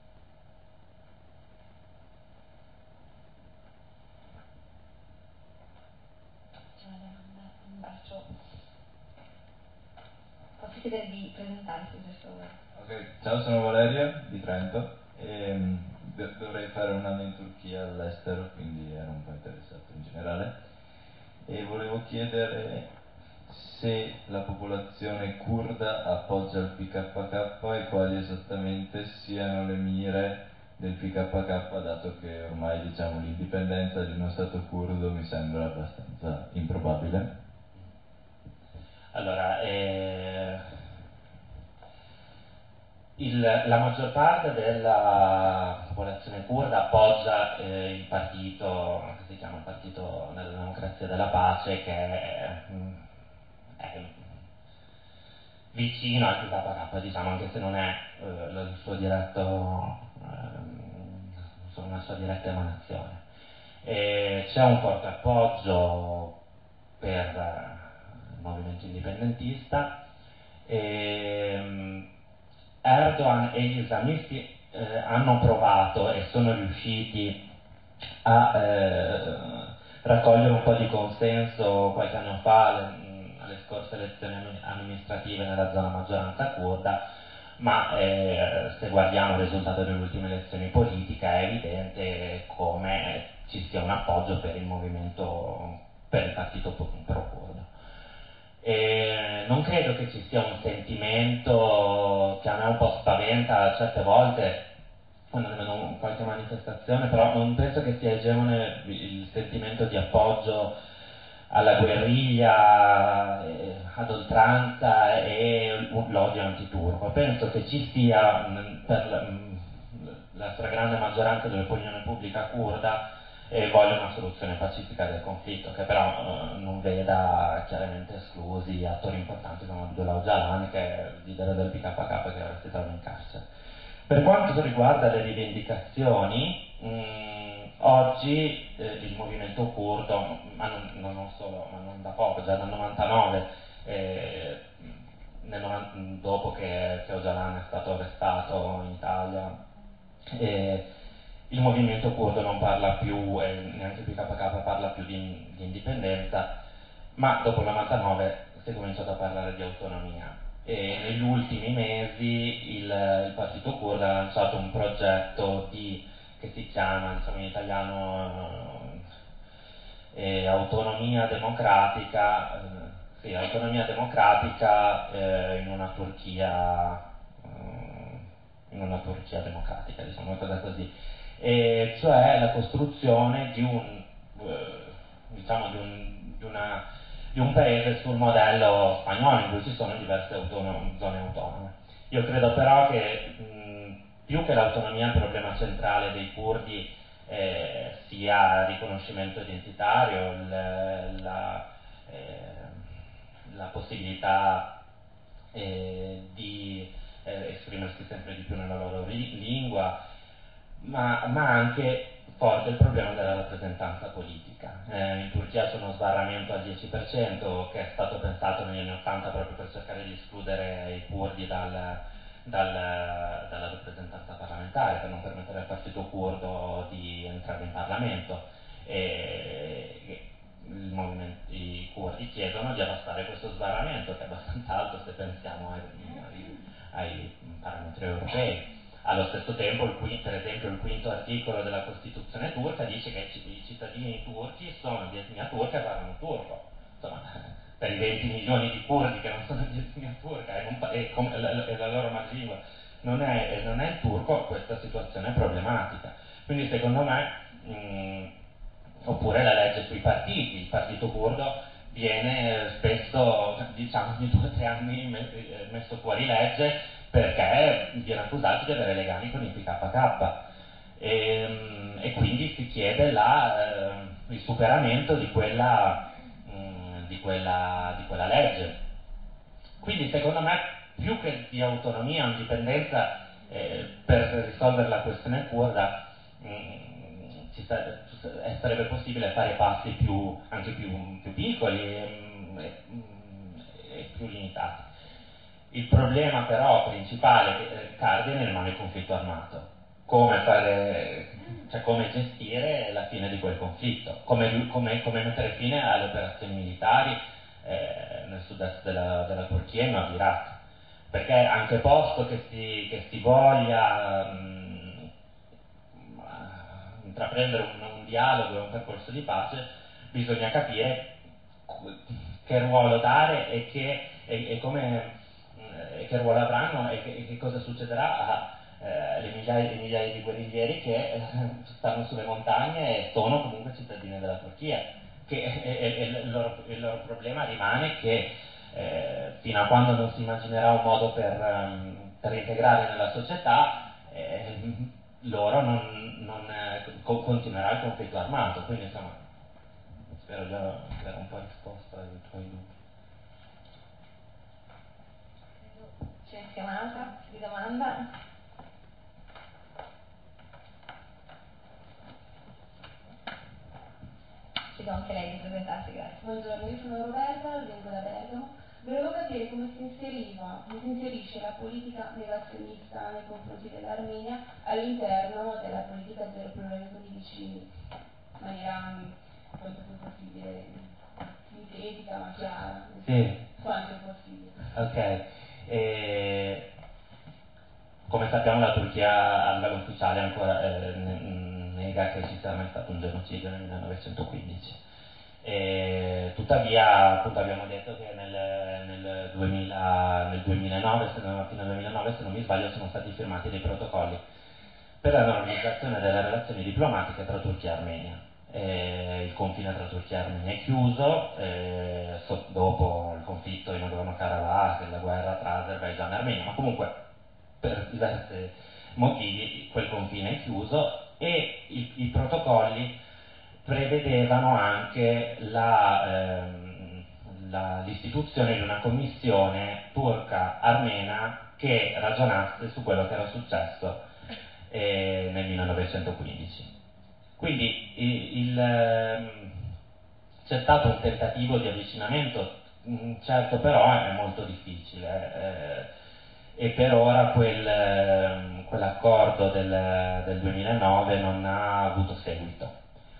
C'è una domanda, un braccio. Posso chiedere di presentarsi, giusto? Ok, ciao, sono Valerio di Trento e d- dovrei fare un anno in Turchia all'estero, quindi ero un po' interessato in generale e volevo chiedere se la popolazione curda appoggia il P K K e quali esattamente siano le mire del P K K, dato che ormai diciamo l'indipendenza di uno Stato curdo mi sembra abbastanza improbabile. Allora, eh, il, la maggior parte della popolazione curda appoggia eh, il partito, che si chiama il Partito della Democrazia e della Pace, che è, è vicino al P K K, diciamo, anche se non è eh, il suo diretto, eh, una sua diretta emanazione. E c'è un forte appoggio per il movimento indipendentista e Erdogan e gli islamisti eh, hanno provato e sono riusciti a eh, raccogliere un po' di consenso qualche anno fa alle, alle scorse elezioni amministrative nella zona maggioranza curda, ma eh, se guardiamo il risultato delle ultime elezioni politiche è evidente come ci sia un appoggio per il movimento, per il partito pro-curdo. E non credo che ci sia un sentimento che a me un po' spaventa certe volte quando ne vedo qualche manifestazione, però non penso che sia egemone il sentimento di appoggio alla guerriglia eh, ad oltranza e l'odio antiturco. Penso che ci sia mh, per la, mh, la stragrande maggioranza dell'opinione pubblica curda e voglia una soluzione pacifica del conflitto, che però eh, non veda chiaramente esclusi attori importanti come Abdullah Öcalan, che è il leader del P K K, che ora si trova in carcere. Per quanto riguarda le rivendicazioni, mh, oggi eh, il movimento curdo, ma non, non solo, ma non da poco, già dal novantanove, eh, nel, dopo che, che Öcalan è stato arrestato in Italia, eh, il movimento curdo non parla più, e neanche il P K K parla più di, di indipendenza, ma dopo il novantanove si è cominciato a parlare di autonomia. E negli ultimi mesi il, il partito curdo ha lanciato un progetto di, che si chiama, diciamo in italiano, eh, autonomia democratica, eh, sì, autonomia democratica eh, in una Turchia, eh, in una Turchia democratica, diciamo una cosa così, e cioè la costruzione di un, eh, diciamo di un, di una di un paese sul modello spagnolo in cui ci sono diverse autonom- zone autonome. Io credo però che mh, più che l'autonomia il problema centrale dei curdi eh, sia il riconoscimento identitario, il, la, eh, la possibilità eh, di eh, esprimersi sempre di più nella loro ri- lingua, ma, ma anche forte il problema della rappresentanza politica. Eh, in Turchia c'è uno sbarramento al dieci per cento che è stato pensato negli anni ottanta proprio per cercare di escludere i curdi dal, dal, dalla rappresentanza parlamentare, per non permettere al partito curdo di entrare in Parlamento. E, e il movimento, i curdi chiedono di abbassare questo sbarramento, che è abbastanza alto se pensiamo ai, ai, ai parametri europei. Allo stesso tempo, il, per esempio, il quinto articolo della Costituzione turca dice che i cittadini turchi sono di etnia turca e parlano turco. Insomma, per i venti milioni di curdi che non sono di etnia turca e, non, e, e, la, e la loro madrelingua non è, non è il turco, questa situazione è problematica. Quindi secondo me, mh, oppure la legge sui partiti, il partito curdo viene spesso, diciamo, di due o tre anni messo fuori legge perché viene accusato di avere legami con il P K K e, e quindi si chiede la, eh, il superamento di quella, mh, di, quella, di quella legge. Quindi secondo me più che di autonomia o indipendenza eh, per risolvere la questione curda mh, ci sarebbe, sarebbe possibile fare passi più, anche più, più piccoli e, e, e più limitati. Il problema però principale cardine rimane il conflitto armato, come, fare, cioè come gestire la fine di quel conflitto, come, come, come mettere fine alle operazioni militari eh, nel sud-est della, della Turchia e in Nord Iraq, perché anche posto che si, che si voglia mh, intraprendere un, un dialogo e un percorso di pace, bisogna capire che ruolo dare e, che, e, e come e che ruolo avranno e che, e che cosa succederà alle eh, migliaia e migliaia di guerriglieri che eh, stanno sulle montagne e sono comunque cittadini della Turchia, che, e, e, e il, loro, il loro problema rimane che eh, fino a quando non si immaginerà un modo per, um, per integrare nella società eh, loro non, non eh, co- continuerà il conflitto armato. Quindi insomma spero di aver un po' risposto ai tuoi dubbi. C'è un'altra di domanda? deciso anche lei di presentarsi, grazie. Buongiorno, io sono Roberta, vengo da Bergamo. Volevo capire come si inseriva, come si inserisce la politica negazionista nei confronti dell'Armenia all'interno della politica zero problemi con i vicini, in maniera quanto più possibile sintetica ma chiara, sì. quanto possibile. Ok, e, come sappiamo la Turchia a livello ufficiale ancora eh, nega che ci sia mai stato un genocidio nel millenovecentoquindici. E, tuttavia appunto abbiamo detto che nel, nel, duemila, nel duemilanove, se non, fino al duemilanove se non mi sbaglio sono stati firmati dei protocolli per la normalizzazione delle relazioni diplomatiche tra Turchia e Armenia. E il confine tra Turchia e Armenia è chiuso e, so, dopo il conflitto in Nagorno-Karabakh, la guerra tra Azerbaijan e Armenia, ma comunque per diversi motivi quel confine è chiuso e i, i protocolli prevedevano anche la, ehm, la, l'istituzione di una commissione turca-armena che ragionasse su quello che era successo eh, nel millenovecentoquindici. Quindi il, il, ehm, c'è stato un tentativo di avvicinamento, mh, certo però è molto difficile eh, e per ora quel, ehm, quell'accordo del, del duemilanove non ha avuto seguito.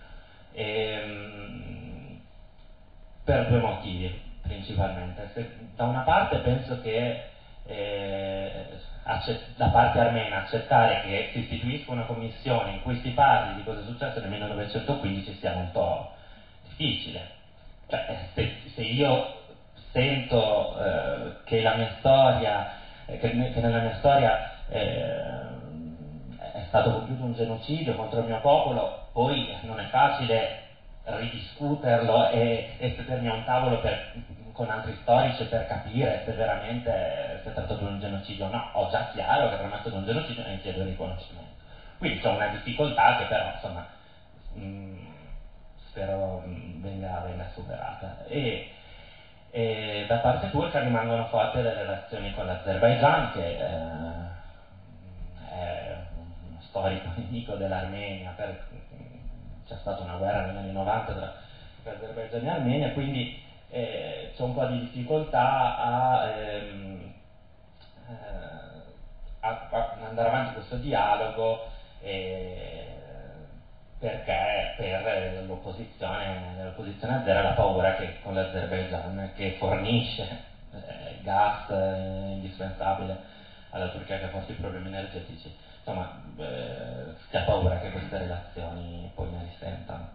E, per due motivi principalmente. Se, da una parte penso che eh, accett- da parte armena accettare che si istituisca una commissione in cui si parli di cosa è successo nel millenovecentoquindici sia molto difficile. Cioè, se, se io sento eh, che la mia storia, eh, che, che nella mia storia eh, è stato compiuto un genocidio contro il mio popolo, poi non è facile ridiscuterlo e, e sedermi a un tavolo per, con altri storici per capire se veramente si è trattato di un genocidio o no. Ho già chiaro che per me è stato un genocidio e ne chiedo il riconoscimento. Quindi c'è una difficoltà che però insomma mh, spero mh, venga, venga superata. E, e da parte turca rimangono forti le relazioni con l'Azerbaijan, che eh, è uno storico nemico dell'Armenia, per, c'è stata una guerra negli anni novanta tra, tra Azerbaijan e Armenia, quindi eh, c'è un po' di difficoltà a, ehm, eh, a, a andare avanti questo dialogo eh, perché per l'opposizione, l'opposizione azera ha la paura che con l'Azerbaijan, che fornisce eh, gas eh, indispensabile alla Turchia che ha forti problemi energetici, insomma eh, si ha paura che queste relazioni poi ne risentano.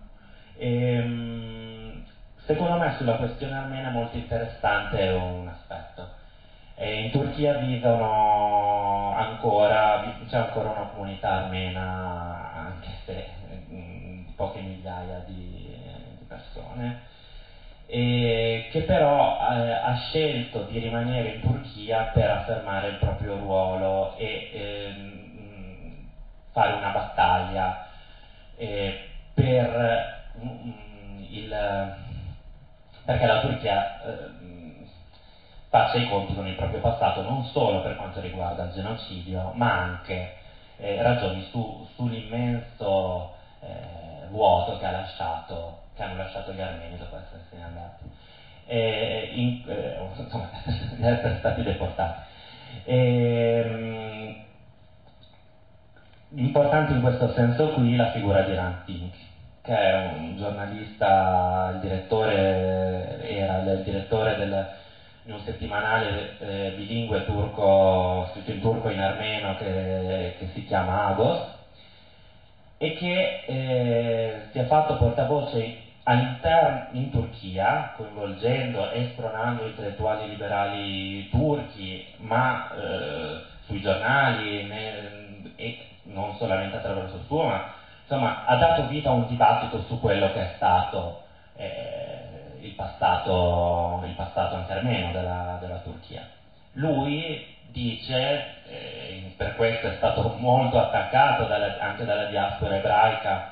E, secondo me sulla questione armena è molto interessante un aspetto. E in Turchia vivono ancora, c'è ancora una comunità armena, anche se di poche migliaia di, di persone, e che però eh, ha scelto di rimanere in Turchia per affermare il proprio ruolo e ehm, fare una battaglia eh, per mm, il perché la Turchia eh, faccia i conti con il proprio passato, non solo per quanto riguarda il genocidio, ma anche eh, ragioni su, sull'immenso eh, vuoto che, ha lasciato, che hanno lasciato gli armeni dopo essersene andati, e, in, eh, insomma, di essere stati deportati. E, importante in questo senso qui la figura di Hrant Dink, che è un giornalista, il direttore, era il direttore del di un settimanale eh, bilingue turco, scritto in turco e in armeno, che, che si chiama Agos, e che eh, si è fatto portavoce all'interno in Turchia, coinvolgendo e spronando intellettuali liberali turchi, ma eh, sui giornali ne, e non solamente attraverso il suo, ma insomma ha dato vita a un dibattito su quello che è stato eh, il passato, il passato anche armeno della, della Turchia. Lui dice, eh, per questo è stato molto attaccato dalla, anche dalla diaspora ebraica,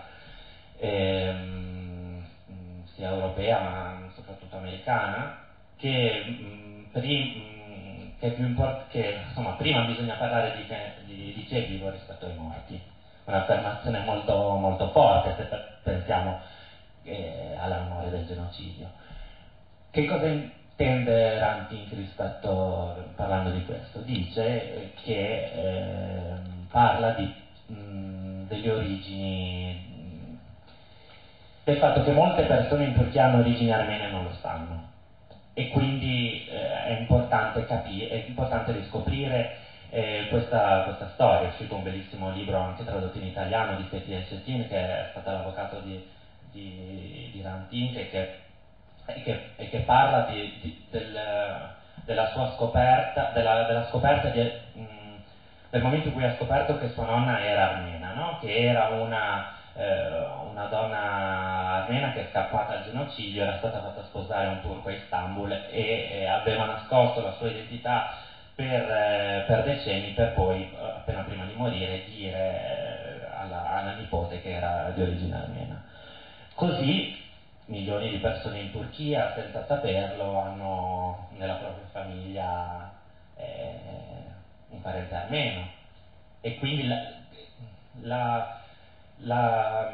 ehm, sia europea ma soprattutto americana, che, mh, prim, mh, che, è più import- che insomma, prima bisogna parlare di, di, di chi è vivo rispetto ai morti. Un'affermazione molto, molto forte, se pensiamo eh, alla memoria del genocidio. Che cosa intende Ranting rispetto, parlando di questo? Dice che eh, parla di, mh, delle origini, del fatto che molte persone in Turchia hanno origini armene e non lo sanno, e quindi eh, è importante capire, è importante riscoprire eh, questa, questa storia. È uscito un bellissimo libro anche tradotto in italiano di Fethi Escetin, che è stato l'avvocato di, di, di Ranting, e che, e che, e che parla di, di, del, della sua scoperta, della, della scoperta di, mh, del momento in cui ha scoperto che sua nonna era armena, no? Che era una una donna armena che è scappata al genocidio, era stata fatta sposare a un turco a Istanbul e, e aveva nascosto la sua identità per, eh, per decenni, per poi, appena prima di morire, dire eh, alla, alla nipote che era di origine armena. Così milioni di persone in Turchia, senza saperlo, hanno nella propria famiglia eh, un parente armeno, e quindi la, la La,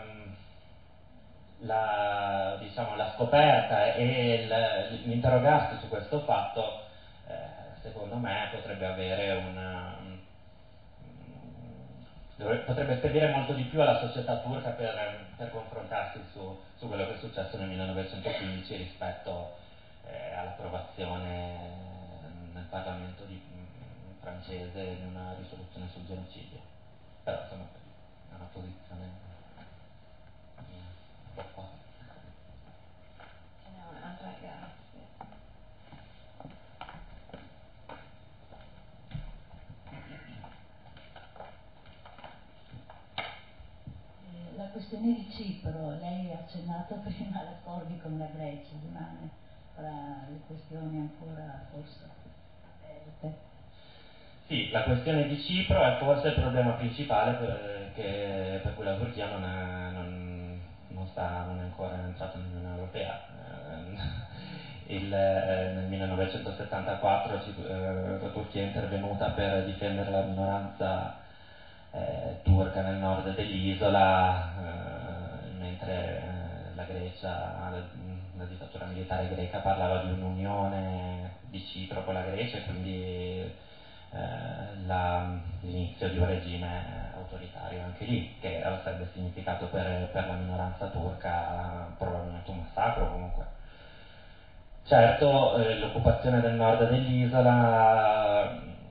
la, diciamo, la scoperta e l'interrogarsi su questo fatto, eh, secondo me, potrebbe avere una, dovrebbe, potrebbe servire molto di più alla società turca per, per confrontarsi su, su quello che è successo nel millenovecentoquindici rispetto eh, all'approvazione nel Parlamento di, mh, francese di una risoluzione sul genocidio. Però insomma è una posizione un po' forte. Ce n'è un'altra, grazie. La questione di Cipro, lei ha accennato prima agli accordi con la Grecia, rimane tra le questioni ancora forse aperte. Sì, la questione di Cipro è forse il problema principale per, che, per cui la Turchia non è, non, non, sta, non è ancora entrata nell'Unione Europea. Il, nel millenovecentosettantaquattro eh, la Turchia è intervenuta per difendere la minoranza eh, turca nel nord dell'isola, eh, mentre eh, la Grecia, la, la dittatura militare greca parlava di un'unione di Cipro con la Grecia, e quindi Eh, la, l'inizio di un regime autoritario anche lì, che avrebbe significato per, per la minoranza turca probabilmente un massacro comunque. Certo, eh, l'occupazione del nord dell'isola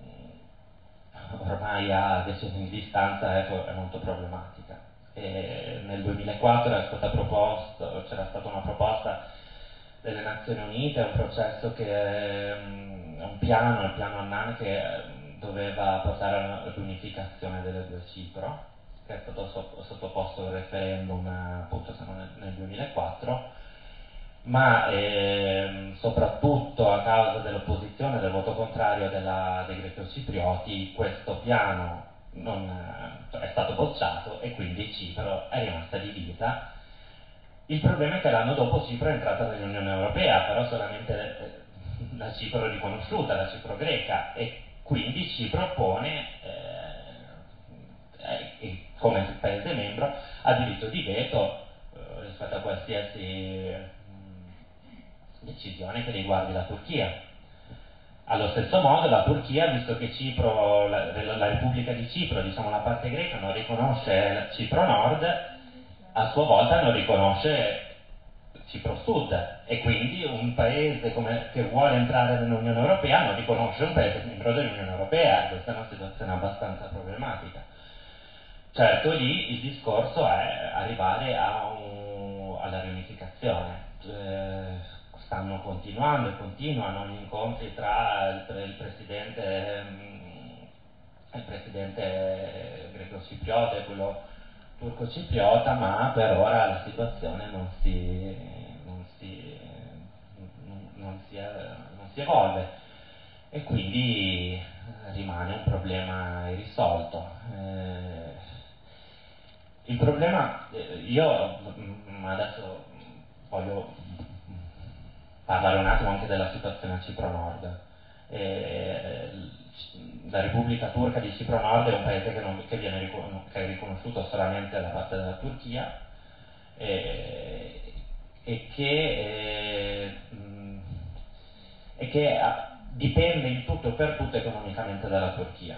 ormai a decenni di distanza è, è molto problematica. E nel duemilaquattro era stata proposta, c'era stata una proposta delle Nazioni Unite, è un processo che è un piano, il piano Annan, che doveva portare all'unificazione delle due Cipro, che è stato sottoposto al referendum appunto nel, nel duemilaquattro, ma eh, soprattutto a causa dell'opposizione, del voto contrario della, dei greco-ciprioti, questo piano non, è stato bocciato e quindi Cipro è rimasta divisa. Il problema è che l'anno dopo Cipro è entrata nell'Unione Europea, però solamente la Cipro riconosciuta, la Cipro greca, e quindi Cipro pone, eh, eh, come paese membro, ha diritto di veto eh, rispetto a qualsiasi mh, decisione che riguardi la Turchia. Allo stesso modo la Turchia, visto che Cipro, la, la Repubblica di Cipro, diciamo la parte greca, non riconosce la Cipro Nord, a sua volta non riconosce Cipro Sud, e quindi un paese come, che vuole entrare nell'Unione Europea non riconosce un paese membro dell'Unione Europea. Questa è una situazione abbastanza problematica. Certo, lì il discorso è arrivare a un, alla riunificazione. Eh, stanno continuando e continuano gli incontri tra il, il presidente il presidente greco-cipriota e quello turco-cipriota, ma per ora la situazione non si, non si, non, non si, non si evolve, e quindi rimane un problema irrisolto. Eh, il problema, io adesso voglio parlare un attimo anche della situazione a Cipro Nord. Eh, la Repubblica Turca di Cipro Nord è un paese che, non, che, viene, che è riconosciuto solamente da parte della Turchia, e, e che, eh, mh, e che dipende in tutto e per tutto economicamente dalla Turchia.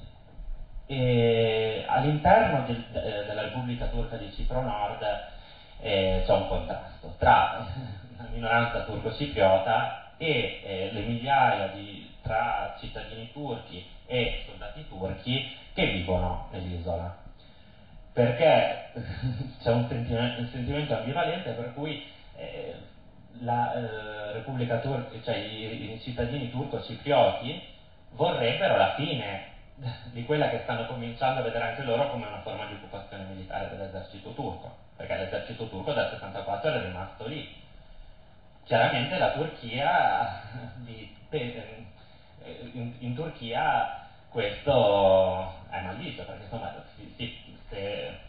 All'interno del, de, della Repubblica Turca di Cipro Nord eh, c'è un contrasto tra la minoranza turco-cipriota e eh, le migliaia di, tra cittadini turchi e soldati turchi che vivono nell'isola, perché c'è un sentimento, un sentimento ambivalente per cui eh, la eh, Repubblica Turca, cioè i, i cittadini turco-ciprioti vorrebbero la fine di quella che stanno cominciando a vedere anche loro come una forma di occupazione militare dell'esercito turco, perché l'esercito turco dal settantaquattro è rimasto lì. Chiaramente la Turchia, di, in, in Turchia questo è mal visto, perché insomma si, si, se, eh,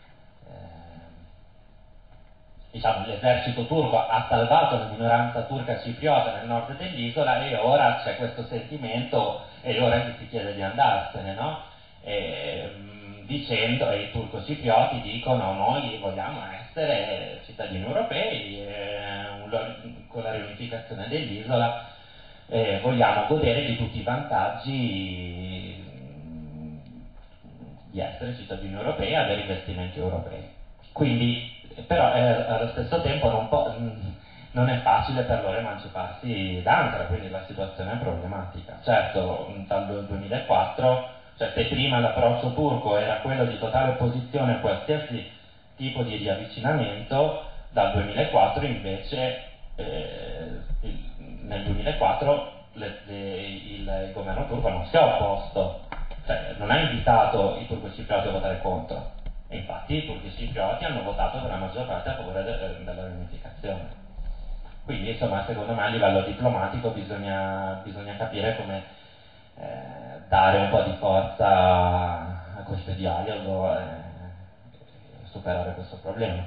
diciamo, l'esercito turco ha salvato la minoranza turca cipriota nel nord dell'isola e ora c'è questo sentimento e ora gli si chiede di andarsene, no? E, mh, dicendo, e i turco-ciprioti dicono noi vogliamo essere cittadini europei, eh, un, con la riunificazione dell'isola eh, vogliamo godere di tutti i vantaggi mh, di essere cittadini europei e avere investimenti europei. Quindi, però eh, allo stesso tempo non, po- non è facile per loro emanciparsi da Ankara, quindi la situazione è problematica. Certo, dal duemilaquattro, cioè se prima l'approccio turco era quello di totale opposizione a qualsiasi tipo di riavvicinamento, dal duemilaquattro invece, eh, il, nel duemilaquattro le, le, il, il governo turco non si è opposto, cioè non ha invitato i turco-ciprioti a votare contro. E infatti i turchi ciprioti hanno votato per la maggior parte a favore de- della riunificazione. Quindi insomma secondo me a livello diplomatico bisogna, bisogna capire come eh, dare un po' di forza a questo dialogo e superare questo problema.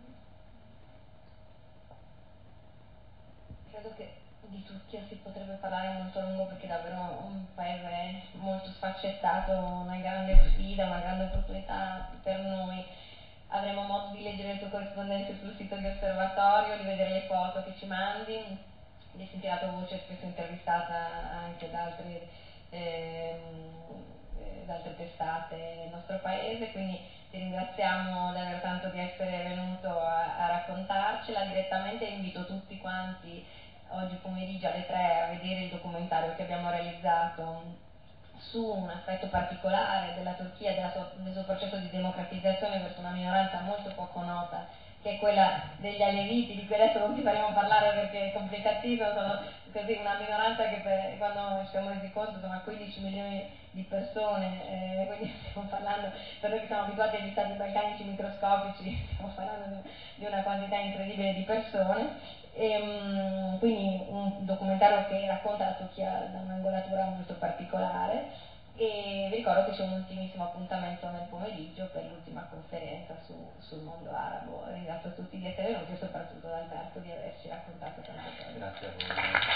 Credo che di Turchia si potrebbe parlare molto a lungo perché è davvero un paese molto sfaccettato, una grande sfida, una grande opportunità per noi. Avremo modo di leggere le tue corrispondenze sul sito di Osservatorio, di vedere le foto che ci mandi, di sentire la tua voce spesso intervistata anche da altre, ehm, eh, da altre testate nel nostro paese, quindi ti ringraziamo davvero tanto di essere venuto a, a raccontarcela direttamente e invito tutti quanti oggi pomeriggio alle tre a vedere il documentario che abbiamo realizzato su un aspetto particolare della Turchia, della sua, del suo processo di democratizzazione verso una minoranza molto poco nota, che è quella degli aleviti, di cui adesso non ti faremo parlare perché è complicatissimo, sono così una minoranza che per, quando ci siamo resi conto sono quindici milioni di persone, eh, quindi stiamo parlando, per noi che siamo abituati agli stati balcanici microscopici, stiamo parlando di, di una quantità incredibile di persone. E, um, quindi un documentario che racconta la Turchia da un'angolatura molto particolare e vi ricordo che c'è un ultimissimo appuntamento nel pomeriggio per l'ultima conferenza su, sul mondo arabo. Ringrazio tutti di essere venuti e soprattutto ad Alberto di averci raccontato tante cose. Grazie a voi.